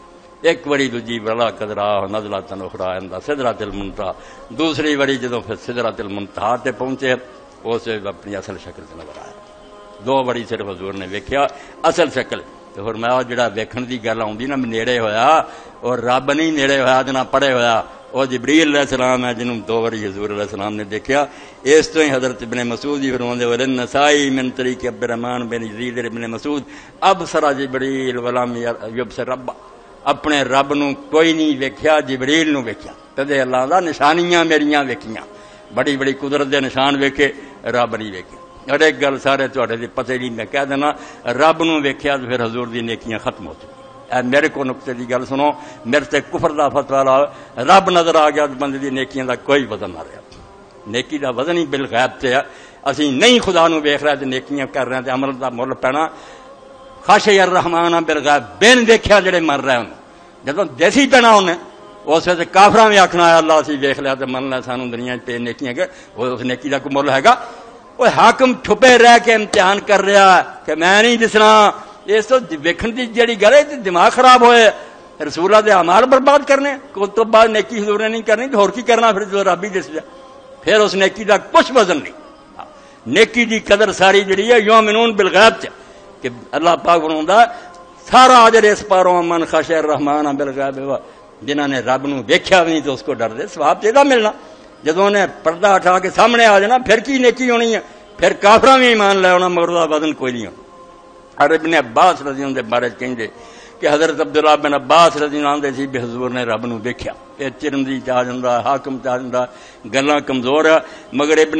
ایک وری دوجی ولا قدرا نزلۃ اخرى عند سدرۃ المنتہى دوسری وری جدوں پھر سدرۃ المنتہى تے پہنچے اس اپنی اصل شکل تے نظر آیا دو وری صرف حضور نے ویکھیا اصل شکل تے فرمایا جڑا ویکھن دی گل آوندی نا نیڑے ہویا اور رب نہیں نیڑے ہویا تے نہ پڑے ہویا اور جبریل علیہ السلام ہے جنہوں دو باری حضور علیہ السلام نے دیکھا اس تو ہی حضرت ابن مسعود ہی فرماندے ولن نسائی من طریق عبد الرحمن بن یزید ابن مسعود اب سرا جبریل ولم یبصر رب اپنے رب نو کوئی نہیں ویکھیا جبریل نو ویکھیا تے اللہ دا نشانیاں میریاں ویکھیاں بڑی بڑی قدرت دے نشان ویکھے رب نہیں ویکھے اور ایک گل سارے تواڈے دی پتہ نہیں میں کہہ دینا رب نو ویکھیا تے پھر حضور دی نیکیاں ختم ہو چکی اے میرے کو نقطے دی گل سنو میرے تے کفر دا فتوی لا رب نظر آ گیا بندے دی نیکیاں دا کوئی وزن نہ رہا نیکی دا وزن ہی بالغیب تے ہے اسی نہیں خدا نو ویکھ رہے تے نیکیاں کر رہے تے عمل دا مول پینا خاشع الرحمن بالغیب بین دیکھیا جڑے مر رہے ہوں جدوں دیسی پینا ہونے اس وقت کافراں بھی آکھنا ہے اللہ اسی ویکھ لیا تے من لیا سانو دنیا تے نیکیاں کہ اس نیکی دا کوئی مول ہے گا وہ حاکم چھپے رہ کے امتحان کر رہا ہے کہ میں نہیں دسنا، اس تو ویکھن دی جڑی گل ہے دماغ خراب ہوئے، رسول اللہ دے اعمال برباد کرنے کو تو بعد نیکی حضور نے نہیں کرنی تو اور کی کرنا، پھر جو رب ہی دس دیا، پھر اس نیکی دا کچھ وزن نہیں۔ نیکی دی قدر ساری جڑی ہے یومنون بالغیب چ کہ اللہ پاک فرماوندا سارا اجر اس پاروں من خشع الرحمن بالغیب، جنہاں نے رب نو ویکھیا بھی نہیں تو اس کو ڈر دے، ثواب تے دا ملنا۔ جدوں نے پردہ اٹھا کے سامنے آ جانا پھر کی نیکی ہونی ہے، پھر کافراں بھی ایمان لے آنا مگر دا وزن کوئی نہیں ہونا۔ اور ابن عباس رضی اللہ عنہ دے بارے کہندے کہ حضرت عبداللہ بن عباس رضی اللہ عنہ سی بھی حضور نے رب نو ویکھیا، اے چرندی چاہ جاندا، حاکم چاہ جاندا، گلاں کمزور ہے، مگر ابن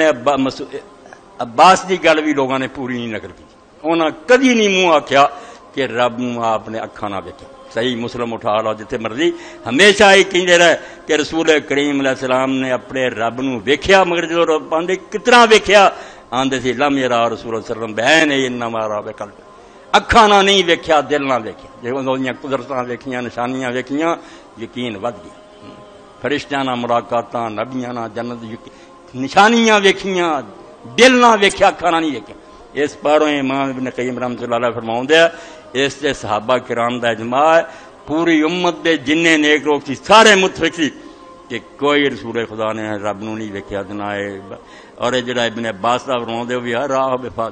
عباس دی گل بھی لوگاں نے پوری نہیں نقل کی، انہاں کدی نہیں منہ آکھیا کہ رب نو آپ نے اکھاں نہ ویکھیا۔ صحیح مسلم اٹھا لو جتھے مرضی، ہمیشہ ہی کہندے رہے کہ رسول کریم علیہ السلام نے اپنے رب نو ویکھیا، مگر جدوں رب آندے کتنا ویکھیا آندے سی لم یرا رسول اللہ صلی اللہ علیہ وسلم بعین انما را بقلب، اکھاں نہ نہیں ویکھیا، دل نہ ویکھیا، جدوں اودیاں قدرتاں ویکھیاں، نشانیاں ویکھیاں، یقین ود گیا، فرشتیاں نال ملاقاتاں، نبیاں نال جنت، نشانیاں ویکھیاں، دل نہ ویکھیا، اکھاں نہ نہیں ویکھیا۔ اس پاروں امام ابن قیم رحمۃ اللہ علیہ فرماؤندے اس تے صحابہ کرام دا اجماع ہے، پوری امت دے جننے نیک لوگ سی سارے متفق سی کہ کوئی رسول خدا نے رب نو نہیں ویکھیا نہ، اور جڑا ابن عباس دا فرماؤندے وہ بھی ہر راہ بفاد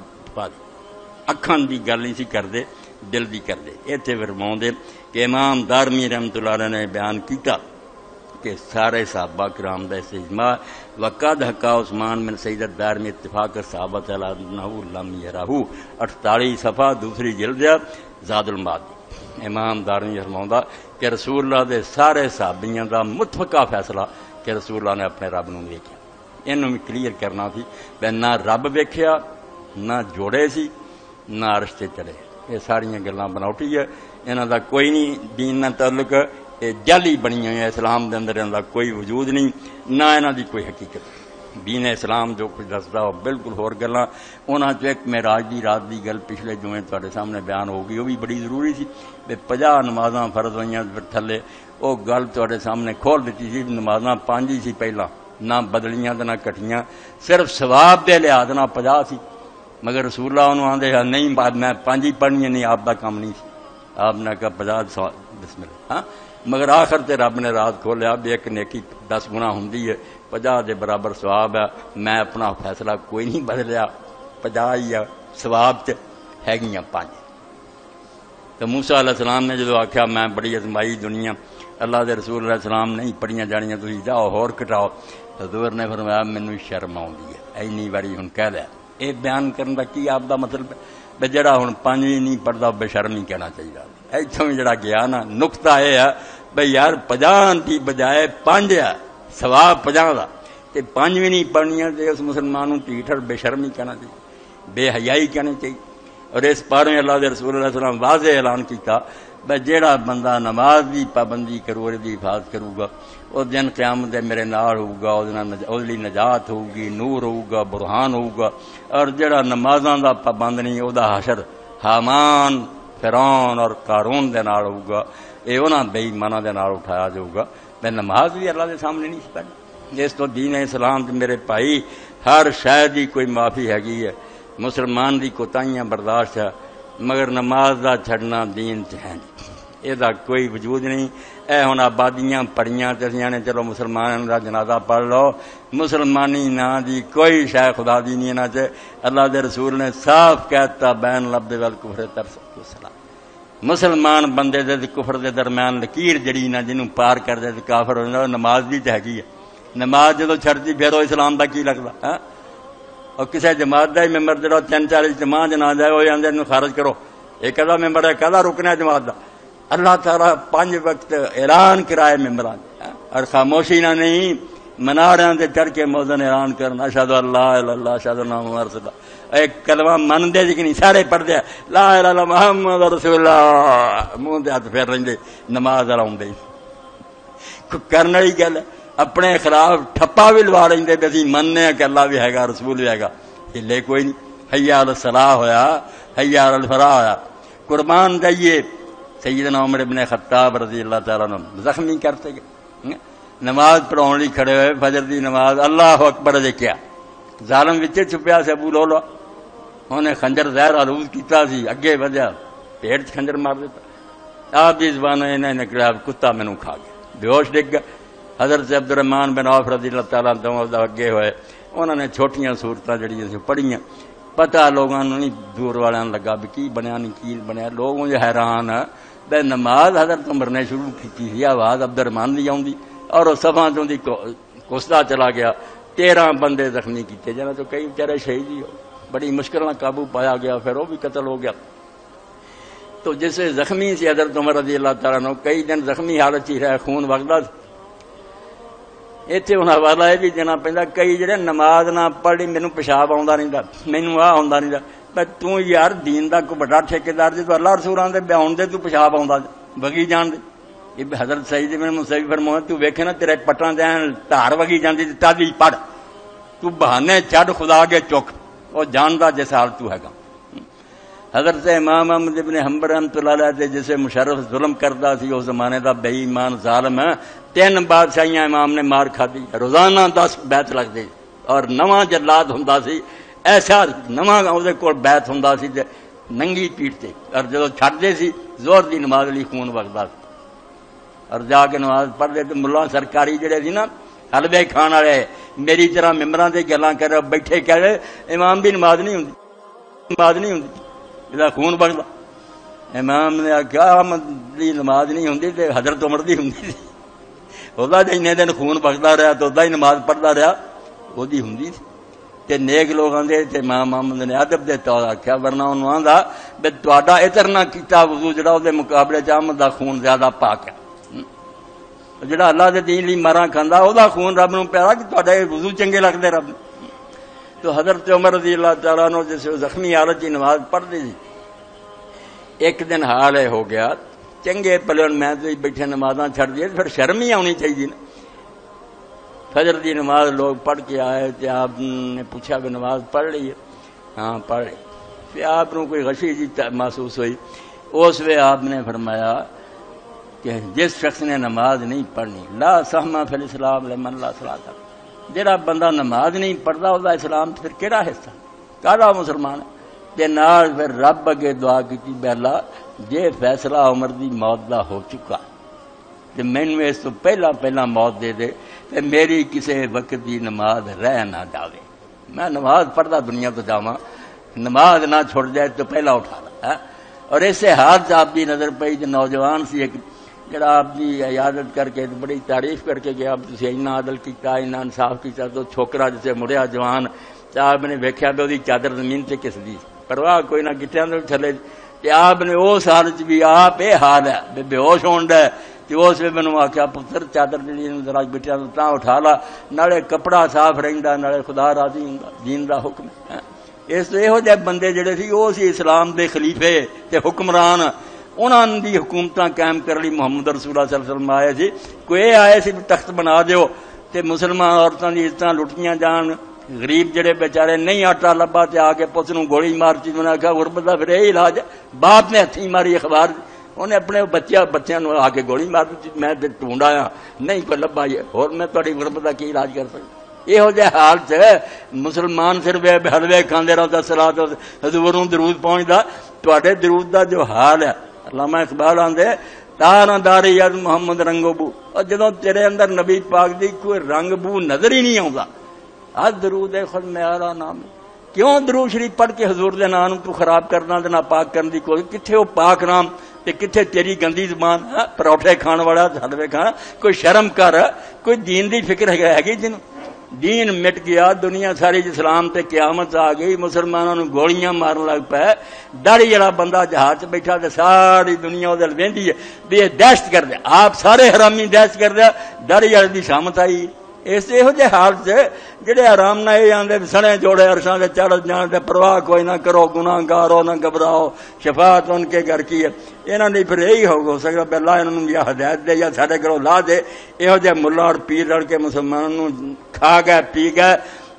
اکھاں دی گل نہیں سی کردے، دل دی کردے۔ ایتھے فرماؤندے کہ امام دارمی رحمۃ اللہ علیہ نے بیان کیتا کہ سارے صحابہ کرام دا اس اجماع وقد حقا عثمان بن سعید الدارمی اتفاق صحابہ علی انہ لم یرہ، اٹھتالیس صفحہ دوسری جلد زاد المعاد۔ امام دارمی فرماوندا کہ رسول اللہ دے سارے صحابیاں دا متفقہ فیصلہ کہ رسول اللہ نے اپنے رب نو ویکھیا، اینوں بھی کلیئر کرنا سی کہ نہ رب ویکھیا، نہ جوڑے سی، نہ عرش تے چڑھے، یہ ساریاں گلاں بناوٹی ہے، انہاں دا کوئی نہیں دین نال تعلق، یہ جعلی بنی ہوئی ہے، اسلام دے اندر انہاں دا کوئی وجود نہیں، نہ انہاں دی کوئی حقیقت۔ دین اسلام جو کچھ دسدا وہ بالکل ہور گلاں، انہاں چ ایک معراج دی رات دی گل پچھلے جمعے تواڈے سامنے بیان ہو گئی، وہ بھی بڑی ضروری سی، بے پنجاہ نمازاں فرض ہوئیاں پھر تھلے وہ گل تواڈے سامنے کھول دتی سی، نمازاں پانچ ہی سی پہلاں، نہ بدلیاں تے نہ کٹیاں، صرف ثواب دے لحاظ نہ پنجاہ سی، مگر رسول اللہ انہوں آندے نہیں میں پانچ ہی پڑھنی نہیں، آپ دا کام نہیں سی، آپ نے کہا پنجاہ بسم اللہ، ہاں مگر آخر تے رب نے رات کھولیا بھی ایک نیکی دس گنا ہوندی ہے، پنجاہ دے برابر ثواب ہے، میں اپنا فیصلہ کوئی نہیں بدلیا، پنجاہ ہی ہے، ثواب تے ہے گیاں پانچ۔ تو موسیٰ علیہ السلام نے جدو آخیا میں بڑی ازمائی دنیا، اللہ دے رسول علیہ السلام نہیں پڑھیاں جانیاں، تسی جاؤ ہور کٹاؤ، حضور نے فرمایا مینوں شرم آؤندی ہے، اینی واری ہن کہہ لیا۔ یہ بیان کرنے کا کی آپ دا مطلب ہے جڑا ہن پانچویں نہیں پڑھتا بے شرمی کہنا چاہیے، اتوں جڑا گیا نا نقطہ یہ ہے بھائی یار پنجاہ کی بجائے پانچ ہے، ثواب پنجاہ کا، تے پانچویں نہیں پڑھنی تے اس مسلمان ٹھیٹر بے شرمی کہنا چاہیے، بے حیائی کہنا چاہیے۔ اور اس پارے اللہ دے رسول اللہ علیہ وسلم واضح اعلان کیتا بھائی جیڑا بندہ نماز دی پابندی کرو، دی حفاظت کرو گا، اس دن قیامت دے میرے نال ہوگا، اس لیے نجات ہوگی، نور ہوگا، برہان ہوگا۔ اور جڑا نمازاں دا پابند نہیں او دا حشر حامان، فرعون اور قارون دے نال ہوگا، اے انہاں بے ایماناں دے نال اٹھایا جاؤ گا۔ میں نماز بھی اللہ دے سامنے نہیں پڑھنی، اس تو دین اسلام تے میرے بھائی ہر شے دی کوئی معافی हैगी ہے، مسلمان دی کوتاہیاں برداشت ہے، مگر نماز دا چھڑنا دین چ ہے نہیں، یہ کوئی وجود نہیں۔ اے ہن آبادیاں پڑیاں تے نے چلو مسلماناں دا جنازہ پڑھ لو، مسلمانی نا دی کوئی شے خدا دی نہیں نہ چ اللہ دے رسول نے صاف کہتا بین لفظ والکفر ترسل السلام، مسلمان بندے دے کفر دے درمیان لکیر جڑی نہ جنوں پار کر دے کافر ہو جائے، نماز دی تے ہے، نماز جدوں چھڑدی پھر او اسلام دا کی لگدا ہے؟ اور کسی جماعت کا ہی ممبر جڑا تین چالیس جماعت نہ جائے وہ آدھے خارج کرو، یہ کہدا ممبر ہے، کہدا رکنا ہے جماعت کا؟ اللہ تعالیٰ پانچ وقت اعلان کرائے ممبران، اور خاموشی نہ نہیں مناریاں تے چڑھ کے موذن اعلان کرنا اشہد اللہ الہ الا اللہ اشہد ان محمد رسول اللہ، ایک کلمہ من دے کہ نہیں سارے پڑھ دے لا الہ الا محمد رسول اللہ، منہ دے ہاتھ پھیر رہندے نماز لاؤندے کرنے والی گل ہے، اپنے خلاف ٹھپا بھی لوا لیں بھی اسی مننے کہ اللہ بھی ہے گا رسول بھی ہے گا، ہلے کوئی نہیں۔ حیا علی الصلاح ہویا، حیا علی الفلاح ہویا، قربان جائیے سیدنا عمر ابن خطاب رضی اللہ تعالیٰ عنہ زخمی کرتے گئے، نماز پڑھاؤ لی کھڑے ہوئے، فجر دی نماز اللہ اکبر جے کیا، ظالم وچے چھپیا سی ابو لولا، انہیں خنجر زہر آلود کیتا سی، اگے ودیا پیٹ چ خنجر مار دیتا، آپ دی زبان انہیں نکلیا کتا مینوں کھا گیا، بے ہوش ڈگ گیا۔ حضرت عبد الرحمان بن عوف رضی اللہ تعالیٰ عنہ اگے ہوئے، انہوں نے چھوٹیاں صورتاں جڑیاں سی پڑھیاں، پتہ لوگوں نہیں دور والوں لگا بھی کی بنیا نہیں کی بنیا، لوگوں جو حیران بے نماز حضرت عمر نے شروع کی تھی، آواز عبد الرحمان دی آؤندی اور وہ سبھاں چوں دی کوستا چلا گیا، تیرہ بندے زخمی کیتے جانا تو کئی بیچارے شہید ہی ہو، بڑی مشکل نہ قابو پایا گیا، پھر وہ بھی قتل ہو گیا۔ تو جسے زخمی سی حضرت عمر رضی اللہ تعالیٰ عنہ کئی دن زخمی حالت ہی رہے، خون وگدا سی۔ اتنے ہوں حوالہ یہ بھی دینا پہنتا، کئی جڑے نماز نہ پڑھی مینوں پیشاب آਉਂدا نہیں دا، مینوں آ آਉਂدا نہیں دا، پر تو یار دین دا کوئی بڑا ٹھیکیدار جے تو اللہ رسولاں دے بیان دے تو پیشاب آوندا وگی جان دے۔ یہ حضرت سعید بن مسیب فرمایا تو ویکھے نا تیرے پٹاں دے دھار وگی جاندی تے تادی پڑھ، تو بہانے چھڈ خدا اگے چک، او جاندا جس حال تو ہے گا۔ حضرت امام احمد ابن حنبل رحمۃ اللہ علیہ جسے مشرف ظلم کرتا سی اس زمانے دا بے ایمان ظالم ہے، تین بادشاہیاں امام نے مار کھادی، روزانہ دس بیت لگتے اور نواں جلاد ہوندا سی، ایسا نواں اودے کول بیت ہوندا سی تے ننگی پیٹتے، اور جدوں چھڈدے سی زور دی نماز لئی خون وگدا سی، اور جا کے نماز پڑھدے تے ملا سرکاری جڑے سی نا حلوے کھان والے میری طرح ممبراں تے گلاں کر بیٹھے کہے امام دی نماز نہیں ہوندی، نماز نہیں ہوندی، خون بگدا۔ امام نے آخیا احمد دی نماز نہیں ہوندی تے حضرت عمر دی ہوندی سی، وہدا جنے دن خون بگدا رہا تو وہدا ہی نماز پڑھدا رہا، وہدی ہوندی سی۔ تے نیک لوگ آندے تے امام احمد نے ادب دے طور آخیا، ورنہ انہوں آندا بے تہاڈا اتر نہ کیتا وضو جڑا او دے مقابلے چ احمد دا خون زیادہ پاک ہے، جڑا اللہ دے دین لئی ماراں کھاندا او دا خون رب نوں پیارا کہ تہاڈے وضو چنگے لگدے رب۔ تو حضرت عمر رضی اللہ تعالیٰ عنہ جیسے زخمی حالت کی نماز پڑھتی تھی، ایک دن حال ہے ہو گیا چنگے پلے میں تو بیٹھے نمازاں چھڑ دی، پھر شرم ہی آنی چاہیے نا۔ فجر دی نماز لوگ پڑھ کے آئے تو آپ نے پوچھا کہ نماز پڑھ لی ہے؟ ہاں پڑھ لی۔ پھر آپ کو کوئی غشی جی محسوس ہوئی، اس وقت آپ نے فرمایا کہ جس شخص نے نماز نہیں پڑھنی لا سہما فی الاسلام لمن لا صلاۃ، جڑا بندہ نماز نہیں پڑھتا اس کا اسلام پھر کہڑا حصہ کہڑا مسلمان ہے؟ تے نال پھر رب اگے دعا کی بے اللہ جے فیصلہ عمر دی موت دا ہو چکا تے مینوں اس تو پہلا پہلا موت دے دے تے میری کسے وقت دی نماز رہ نہ جاوے، میں نماز پڑھتا دنیا تو جاواں، نماز نہ چھوڑ جائے تو پہلا اٹھا لا۔ اور اسے حال سے آپ کی نظر پئی جو نوجوان سی ایک جڑا آپ کی عیادت کر کے بڑی تعریف کر کے گیا، تسی اینا عدل کیتا اینا انصاف کیتا، تو چھوکرا جسے مڑیا جوان تے آپ نے ویکھیا بھی وہی چادر زمین تے کس دی پرواہ کوئی نہ گٹیاں دے تھلے، تے آپ نے اس حال چ بھی آپ یہ حال ہے بے بے ہوش ہون ڈے، تے اس ویلے مینوں آکھیا پتر چادر جڑی ذرا گٹیاں تو تاں اٹھا لا، نالے کپڑا صاف رہندا، نالے خدا راضی ہوندا، دین دا حکم ہے۔ اس تو یہو جہے بندے جڑے سی وہ سی اسلام دے خلیفے تے حکمران، انہاں دی حکومتاں قائم کر لی محمد رسول اللہ صلی اللہ علیہ وسلم آئے سی، کوئی آئے سی تخت بنا دیو تے مسلمان عورتاں دی عزتاں لٹیاں جان، غریب جڑے بیچارے نہیں آٹا لبا تے آ کے پوت نوں گولی مار چی انہاں کہا غربت دا پھر یہی علاج ہے، باپ نے ہتھی ماری اخبار انہیں اپنے بچے بچیاں نوں آ کے گولی مار دی، میں تے ڈھونڈ آیا نہیں کوئی لبا ہے، اور میں تہاڈی غربت دا کی علاج کر سکدا؟ یہو جہ حال چ مسلمان صرف حلوے کھاندے رہتا، صلاۃ حضور نوں درود پہنچدا، تہاڈے درود دا جو حال ہے علامہ اقبال آندے تارا داری یاد محمد رنگو بو، اور جدوں تیرے اندر نبی پاک دی کوئی رنگ بو نظر ہی نہیں آوندا، آ درود خود میرا نام کیوں درود شریف پڑھ کے حضور دے نام تو خراب کرنا تے ناپاک کرن دی کوئی کتھے او پاک نام تے کتھے تیری گندی زبان، پروٹھے کھان والا حلوے کھانا، کوئی شرم کر، کوئی دین دی فکر ہے جن دین مٹ گیا، دنیا ساری اسلام تے قیامت آ گئی، مسلمانوں نوں گولیاں مارن لگ پے، داڑھی والا بندہ جہاز بیٹھا تے ساری دنیا ادھر وہندی ہے بھی یہ دہشت گرد ہے، آپ سارے حرامی دہشت گرد ہے، داڑھی والے دی شامت آئی۔ اس یہو جہ حال سے جڑے آرام نہ یہ آندے سنے جوڑے عرشاں دے چڑھ جان تے پرواہ کوئی نہ کرو، گناہ گارو نہ گھبراؤ، شفاعت ان کے گھر کی ہے، انہاں دی پھر یہی ہو سکتا پہ اللہ انہوں یا ہدایت دے یا ساڈے گھروں لا دے۔ یہو جہ ملا اور پیر لڑ کے مسلمانوں کھا گئے پی گئے،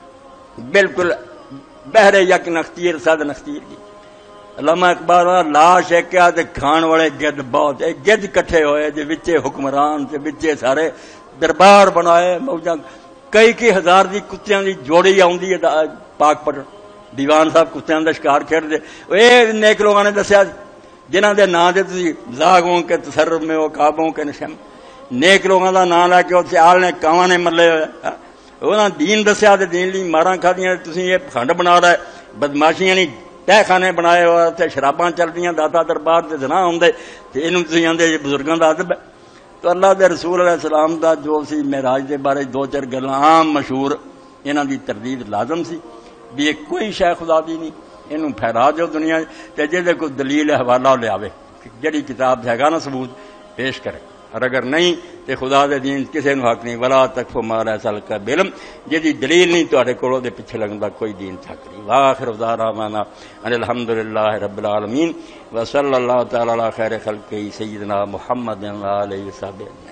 بالکل بہرے یک نختیر صد نختیر کی۔ علامہ اقبال لاش ہے کیا تے کھان والے گد بہت، اے گد کٹھے ہوئے جے وچے حکمران تے وچے سارے دربار بنائے، موجاں کئی کئی ہزار دی کتیاں دی جوڑی آؤندی ہے پاک پڑھن، دیوان صاحب کتیاں دا شکار کھیڈدے، اے نیک لوگاں نے دسیا جنہاں دے نام دے تسی لاغوں کے تصرف میں وہ کعبوں کے نشم، نیک لوگاں دا نام لے کے اتنے آل نے کاواں نے ملے ہوئے، انہاں دین دسیا تے دین لی ماراں کھادیاں، تسی یہ پکھنڈ بنا رہے بدماشیاں نہیں تہ خانے بنائے ہوئے تے شراباں چلدیاں داتا دربار تے زنا ہوندے تے اینوں تسی آندے یہ بزرگاں دا ادب ہے۔ تو اللہ دے رسول علیہ السلام دا جو سی معراج دے بارے دو چار گلاں عام مشہور انہاں دی تردید لازم سی بھی یہ کوئی شے خدا دی نہیں، اینوں پھیلا جو دنیا تے جے کوئی دلیل حوالہ لے آوے، جڑی کتاب ہے گا نا ثبوت پیش کرے، اور اگر نہیں تے خدا دے دین کسے نو حق نہیں، ولا تکف ما لیس لک بہ علم، جدی دلیل نہیں تواڈے کول دے پیچھے لگن دا کوئی دین حق نہیں۔ واخر دعوانا ان الحمدللہ رب العالمین وصلی اللہ تعالی علی خیر خلقہ سیدنا محمد علیہ وصحبہ اجمعین۔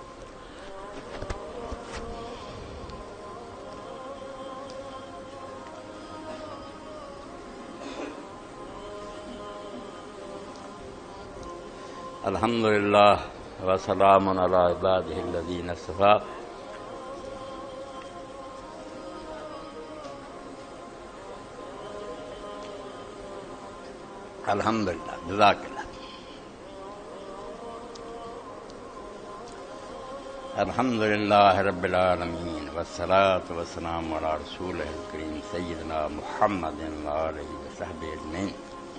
الحمدللہ وسلام علی عبادہ الذین اصطفیٰ۔ الحمدللہ، جزاک اللہ۔ الحمدللہ رب العالمین والصلاة والسلام علی رسولہ الکریم سیدنا محمد علیہ وصحبہ اجمعین۔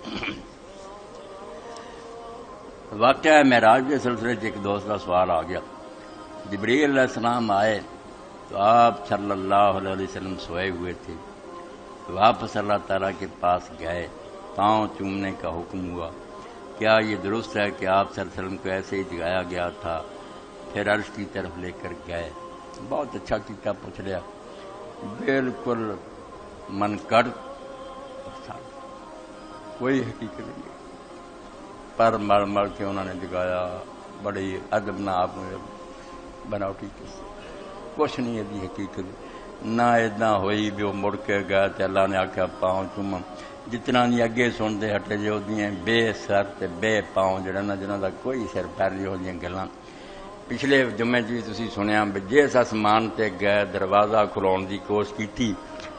واقعہ معراج کے سلسلے ایک دوست کا سوال آ گیا، جبریل علیہ السلام آئے تو آپ صلی اللہ علیہ وسلم سوئے ہوئے تھے، واپس اللہ تعالیٰ کے پاس گئے، پاؤں چومنے کا حکم ہوا، کیا یہ درست ہے کہ آپ صلی اللہ علیہ وسلم کو ایسے ہی جگایا گیا تھا، پھر عرش کی طرف لے کر گئے؟ بہت اچھا کیتا پوچھ لیا، بالکل منقرض کوئی حقیقت نہیں، پر مر مر کے انہوں نے جگایا، بڑی ادب نہ آپ بناوٹی کچھ نہیں ہے حقیقت، نہ اتنا ہوئی بھی وہ مڑ کے گئے تو اللہ نے آخیا پاؤں چوما، جتنا نہیں اگے سنتے ہٹے جو دیاں بے سر تے بے پاؤں جڑا نا جنہاں دا کوئی سر پیر نہیں ہو دیاں گلاں۔ پچھلے جمعے جی تسی سنیا جس آسمان تے گئے دروازہ کھلاؤن دی کوشش کیتی،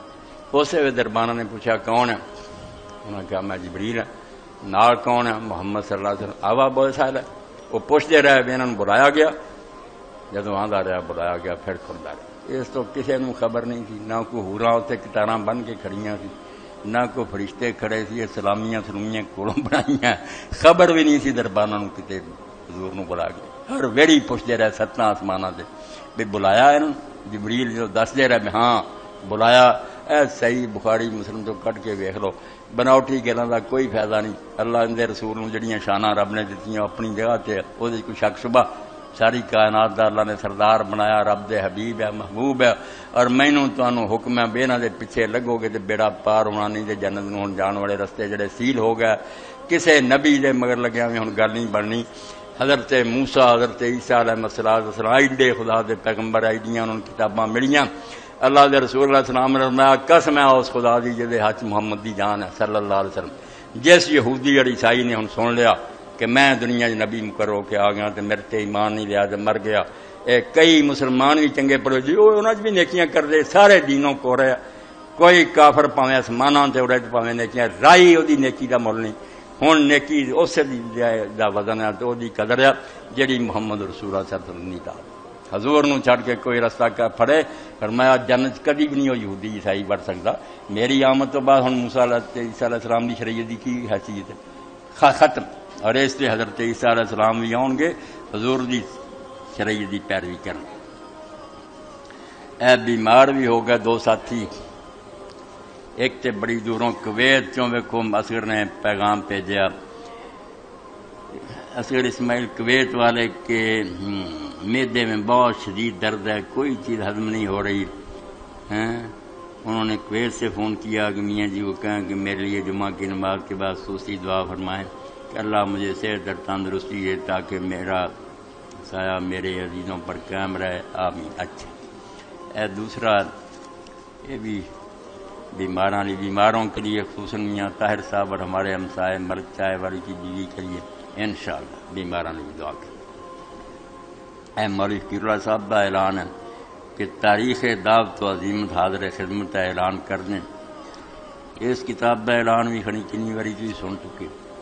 اسے وے دربانہ نے پوچھا کون ہے؟ انہوں نے کہا میں جبریل ہوں۔ نال کون ہے؟ محمد صلی اللہ علیہ وسلم۔ آوا بہت سال ہے، وہ پوچھتے رہے بھی انہوں نے بلایا گیا، جدو آندا رہا بلایا گیا پھر کھلدا رہا۔ اس تو کسی نو خبر نہیں تھی، نہ کوئی ہوراں اتنے کتاراں بن کے کھڑیاں سی، نہ کوئی فرشتے کھڑے سی سلامیاں سلومیاں کولوں بنائیاں، خبر بھی نہیں سی دربانہ نو کتے حضور نو بلا گیا۔ ہر ویڑی پوچھتے رہے ستاں آسماناں تے بھی بلایا انہوں، جبریل جو دسدے رہے بھی ہاں بلایا۔ اے صحیح بخاری مسلم تو کٹ کے ویکھ لو، بناوٹی گلاں دا کوئی فائدہ نہیں۔ اللہ دے رسول نوں جڑیاں شاناں رب نے دتیاں اپنی جگہ تے او دی کوئی شک شبہ، ساری کائنات دا اللہ نے سردار بنایا، رب دے حبیب ہے، محبوب ہے، اور مینوں تانوں حکم ہے بے نہ دے پیچھے لگو گے تے بیڑا پار ہونا نہیں، تے جنت نوں ہن جان والے رستے جڑے سیل ہو گئے، کسے نبی دے مگر لگیا وی ہن گل نہیں بننی۔ حضرت موسیٰ، حضرت عیسیٰ علیہ السلام ایڈے خدا دے پیغمبر، ایڈیاں انہوں کتاباں ملیاں۔ اللہ دے رسول اللہ علیہ السلام نے فرمایا قسم ہے اس خدا دی جدے ہاتھ محمد دی جان ہے صلی اللہ علیہ وسلم۔ جس یہودی اور عیسائی نے ہن سن لیا کہ میں دنیا نبی مقرر ہو کے آ گیا تے میرے تے ایمان نہیں لیا تے مر گیا، اے کئی مسلمان بھی چنگے پڑھو جی وہ انہاں بھی نیکیاں کردے، سارے دینوں کو رہے، کوئی کافر پاویں آسماناں تے اڑے تے پاویں نیکیاں، رائی او دی نیکی دا مول نہیں۔ ہن نیکی اس دا وزن ہے تے او دی قدر ہے جڑی محمد رسول اللہ صلی اللہ علیہ وسلم نہیں دا۔ حضور نو چھڑ کے کوئی رستہ کا پھڑے، فرمایا جنت کبھی بھی نہیں ہو یہودی عیسائی بڑھ سکتا۔ میری آمد تو بعد ہن موسیٰ عیسیٰ علیہ السلام دی شریعت دی کی حیثیت ہے؟ ختم۔ اور اس سے حضرت عیسیٰ علیہ السلام بھی آؤ گے حضور دی شریعت دی پیروی کرن۔ اے بیمار بھی ہو گئے دو ساتھی، ایک تے بڑی دوروں کویت چوں ویکھو اصغر نے پیغام بھیجا، اصغر اسماعیل کویت والے کے معدے میں بہت شدید درد ہے، کوئی چیز ہضم نہیں ہو رہی ہیں۔ انہوں نے کویت سے فون کیا کہ میاں جی وہ کہیں کہ میرے لیے جمعہ کی نماز کے بعد خصوصی دعا فرمائیں کہ اللہ مجھے صحت اور تندرستی دے تاکہ میرا سایہ میرے عزیزوں پر قائم رہے، آمین۔ اچھا، اے دوسرا یہ بھی بیماراں لی بیماروں کے لیے خصوصاً میاں طاہر صاحب اور ہمارے ہمسائے مرد چائے والی کی بیوی کے لیے انشاءاللہ بیماراں لی دعا کریں۔ اے مولوی فقیر اللہ صاحب کا اعلان ہے، کہ تاریخ دعوت و عظیمت حاضر خدمت اعلان کر دیں. اس کتاب کا اعلان بھی کھڑی کنی واری تھی سن چکے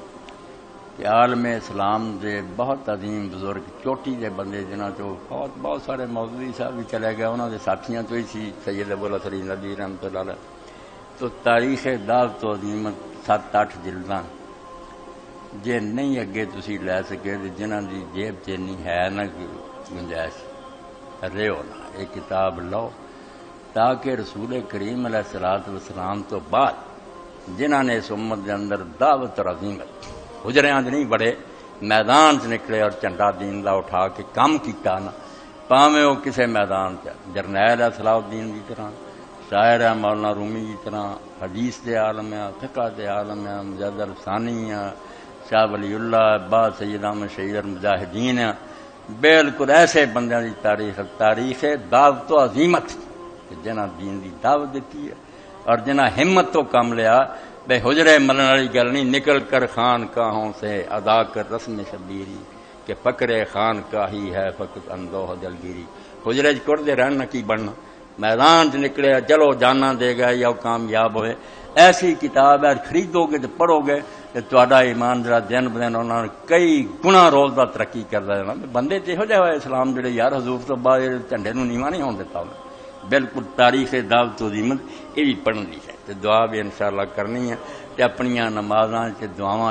کہ عالم اسلام دے بہت عظیم بزرگ چوٹی دے بندے جنہاں چو بہت بہت سارے مولوی صاحب بھی چلے گئے انہوں دے ساتھیاں تو ہی سی سید ابو الحسن ندوی رحمۃ اللہ علیہ. تو تاریخ دعوت و عظیمت سات اٹھ جلداں جے نہیں اگے تسی لے سکے جنہاں دی جیب چ نہیں ہے نہ گنجائش ریو نہ یہ کتاب لو تاکہ رسول کریم علیہ الصلوۃ والسلام تو بعد جنہاں نے اس امت دے اندر دعوت اور عظیمت حجریاں نہیں بڑے میدان چ نکلے اور جھنڈا دین دا اٹھا کے کام کیتا نا پاویں وہ کسے میدان چ جرنیل ہے صلاح الدین کی طرح شاعر ہے مولانا رومی کی طرح حدیث دے عالم ہے فقہ دے عالم ہے مجد الثانی ہے شاہ ولی اللہ با سید احمد شہید المجاہدین ہے بالکل ایسے بندیاں دی تاریخ تاریخ دعوت و عظیمت جنہاں دین دی دعوت دیتی ہے اور جنہاں ہمت تو کام لیا بے حجرے ملن والی گل نہیں نکل کر خان کاہوں سے ادا کر رسم شبیری کہ فقرے خان کا ہی ہے فقط اندوہ دلگیری. حجرے چ کردے رہنا کی بننا میدان چ نکلے چلو جانا دے گا یا کامیاب ہوئے. ایسی کتاب ہے خریدو گے تو پڑھو گے تو تہاڈا ایمان جڑا دن بدن انہاں نے کئی گنا روز دا ترقی کردا جانا. بندے تے ہو جائے ہوئے اسلام جڑے یار حضور تو بعد جھنڈے نوں نیواں نہیں ہون دیتا انہاں بالکل تاریخ دعوت و عظیمت یہ بھی پڑھنی ہے تو دعا بھی انشاءاللہ کرنی ہے کہ اپنی نمازاں چ دعاواں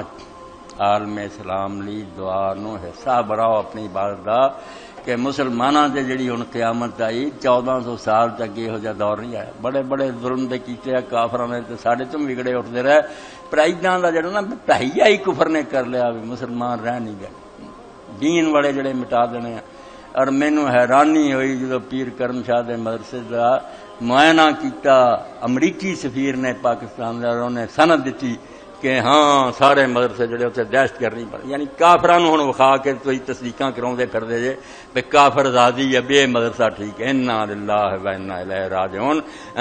عالم اسلام لی دعا نو حصہ بڑھاؤ اپنی عبادت دا کہ مسلماناں تے جڑی ہن قیامت آئی چودہ سو سال تک یہو جہا دور نہیں آیا. بڑے بڑے ظلم دے کیتے کافراں نے تے ساڈے تو بگڑے اٹھدے رہے پر ایداں دا جڑا نا تہیا ہی کفر نے کر لیا بھی مسلمان رہ نہیں گئے دین والے جڑے مٹا دینے. اور مینو حیرانی ہوئی جدو پیر کرم شاہ دے مدرسے کا معائنہ کیتا امریکی سفیر نے پاکستان دے انہوں نے سند دیتی کہ ہاں سارے مدرسے جڑے اتنے دہشت کرنی پڑ یعنی کافراں نوں ہن وکھا کے تسی تصدیقاں کراوندے پھردے جے بے کافر زادی ہے بے مدرسہ ٹھیک ہے انا للہ و انا الیہ راجعون.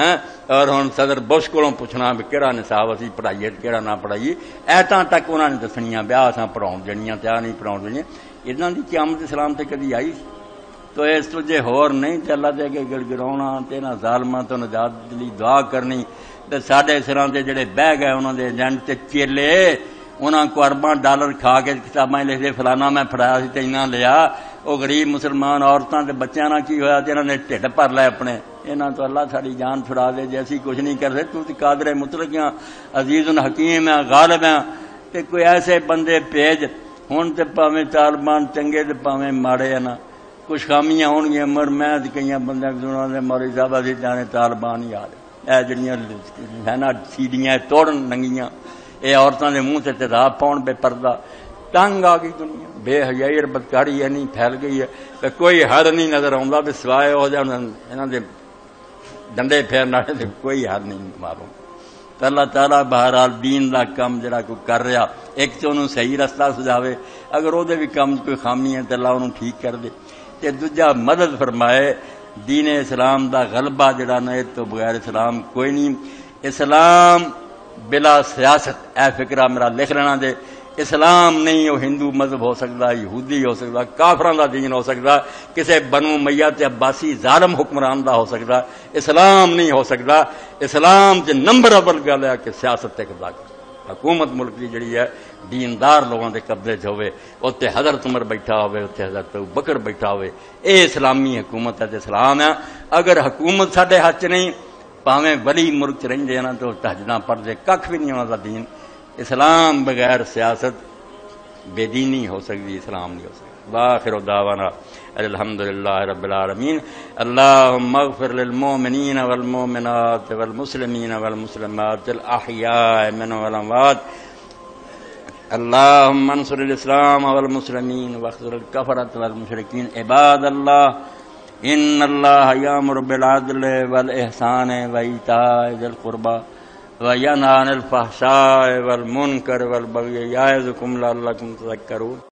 اور ہن صدر بش کولوں پوچھنا بھی کہڑا نصاب اسی پڑھائیے کہڑا نہ پڑھائیے ایتاں تک انہاں نے دسنیاں بیا اساں پڑھاؤن دینیاں تے نہیں پڑھاؤن دینیاں. اداں دی قیامت اسلام تے کدی آئی تو اس تو جے ہور نہیں تے اللہ دے کے گڑ گڑاونا تے نہ ظالماں تو نجات دی دعا کرنی تے ساڈے سراں تے جڑے بہ گئے انہاں دے ایجنٹ تے چیلے انہاں کو ارباں ڈالر کھا کے کتاباں لکھ دے فلانا میں پڑھایا سی تے انہاں لیا او غریب مسلمان عورتاں تے بچیاں نال کی ہویا تے انہاں نے ٹھڈ بھر لے اپنے انہاں تو اللہ ساری جان چھڑا دے جے اسی کچھ نہیں کر سکتے تو تے قادر مطلق ہیں عزیز الحکیم ہیں غالب ہیں تے کوئی ایسے بندے بھیج ہن تے پاویں طالبان چنگے تے پاویں ماڑے ہیں نا کچھ خامیاں ہون گیا مر میں کئی بندے سنا دے مولوی صاحب اسی جانے طالبان ہی آ رہے اے جڑیاں ہے نا سیڑیاں توڑن ننگیاں اے عورتاں دے منہ تے تیزاب پاؤن بے پردہ تنگ آ گئی دنیا بے حیائی اور بدکاری اینی پھیل گئی ہے کہ کوئی حد نہیں نظر آਉਂدا بھی سوائے ہو جان انہاں دے ڈنڈے پھیرن والے تے کوئی حد نہیں معلوم. تو اللہ تعالیٰ بہرحال دین دا کم جڑا کوئی کر رہا ایک تو انہوں صحیح رستہ سجاوے اگر وہ دے بھی کم کوئی خامی ہے تو اللہ انہوں ٹھیک کر دے تے دوجا مدد فرمائے دین اسلام دا غلبہ جڑا نا تو بغیر اسلام کوئی نہیں. اسلام بلا سیاست اے فکرہ میرا لکھ لینا دے اسلام نہیں وہ ہندو مذہب ہو سکتا یہودی ہو سکتا کافراں دا دین ہو سکتا کسے بنو امیہ تے عباسی ظالم حکمران دا ہو سکتا اسلام نہیں ہو سکتا. اسلام تے نمبر اول گل ہے کہ سیاست تے قبضہ حکومت ملک کی جڑی ہے دیندار لوگوں کے قبضے چ ہوئے اتنے حضرت عمر بیٹھا ہوئے اتنے حضرت ابوبکر بیٹھا ہوئے اے اسلامی حکومت ہے اسلام ہے. اگر حکومت ساڈے ہاتھ چ نہیں پاویں ولی ملک چ رہندے نا تو تہجداں پڑھدے کھ بھی نہیں انہاں دا دین. اسلام بغیر سیاست بے دینی ہو سکتی اسلام نہیں ہو سکتی. واخر دعوانا الحمدللہ رب العالمین. اللہم اغفر للمؤمنین والمؤمنات والمسلمین والمسلمات الاحیاء منهم والاموات. اللہم انصر الاسلام والمسلمین واخذل الکفرۃ والمشرکین. عباد اللہ ان اللہ یامر بالعدل والاحسان وایتاء ذی القربى وینہی عن الفحشاء والمنکر والبغی یعظکم لعلکم تذکرون.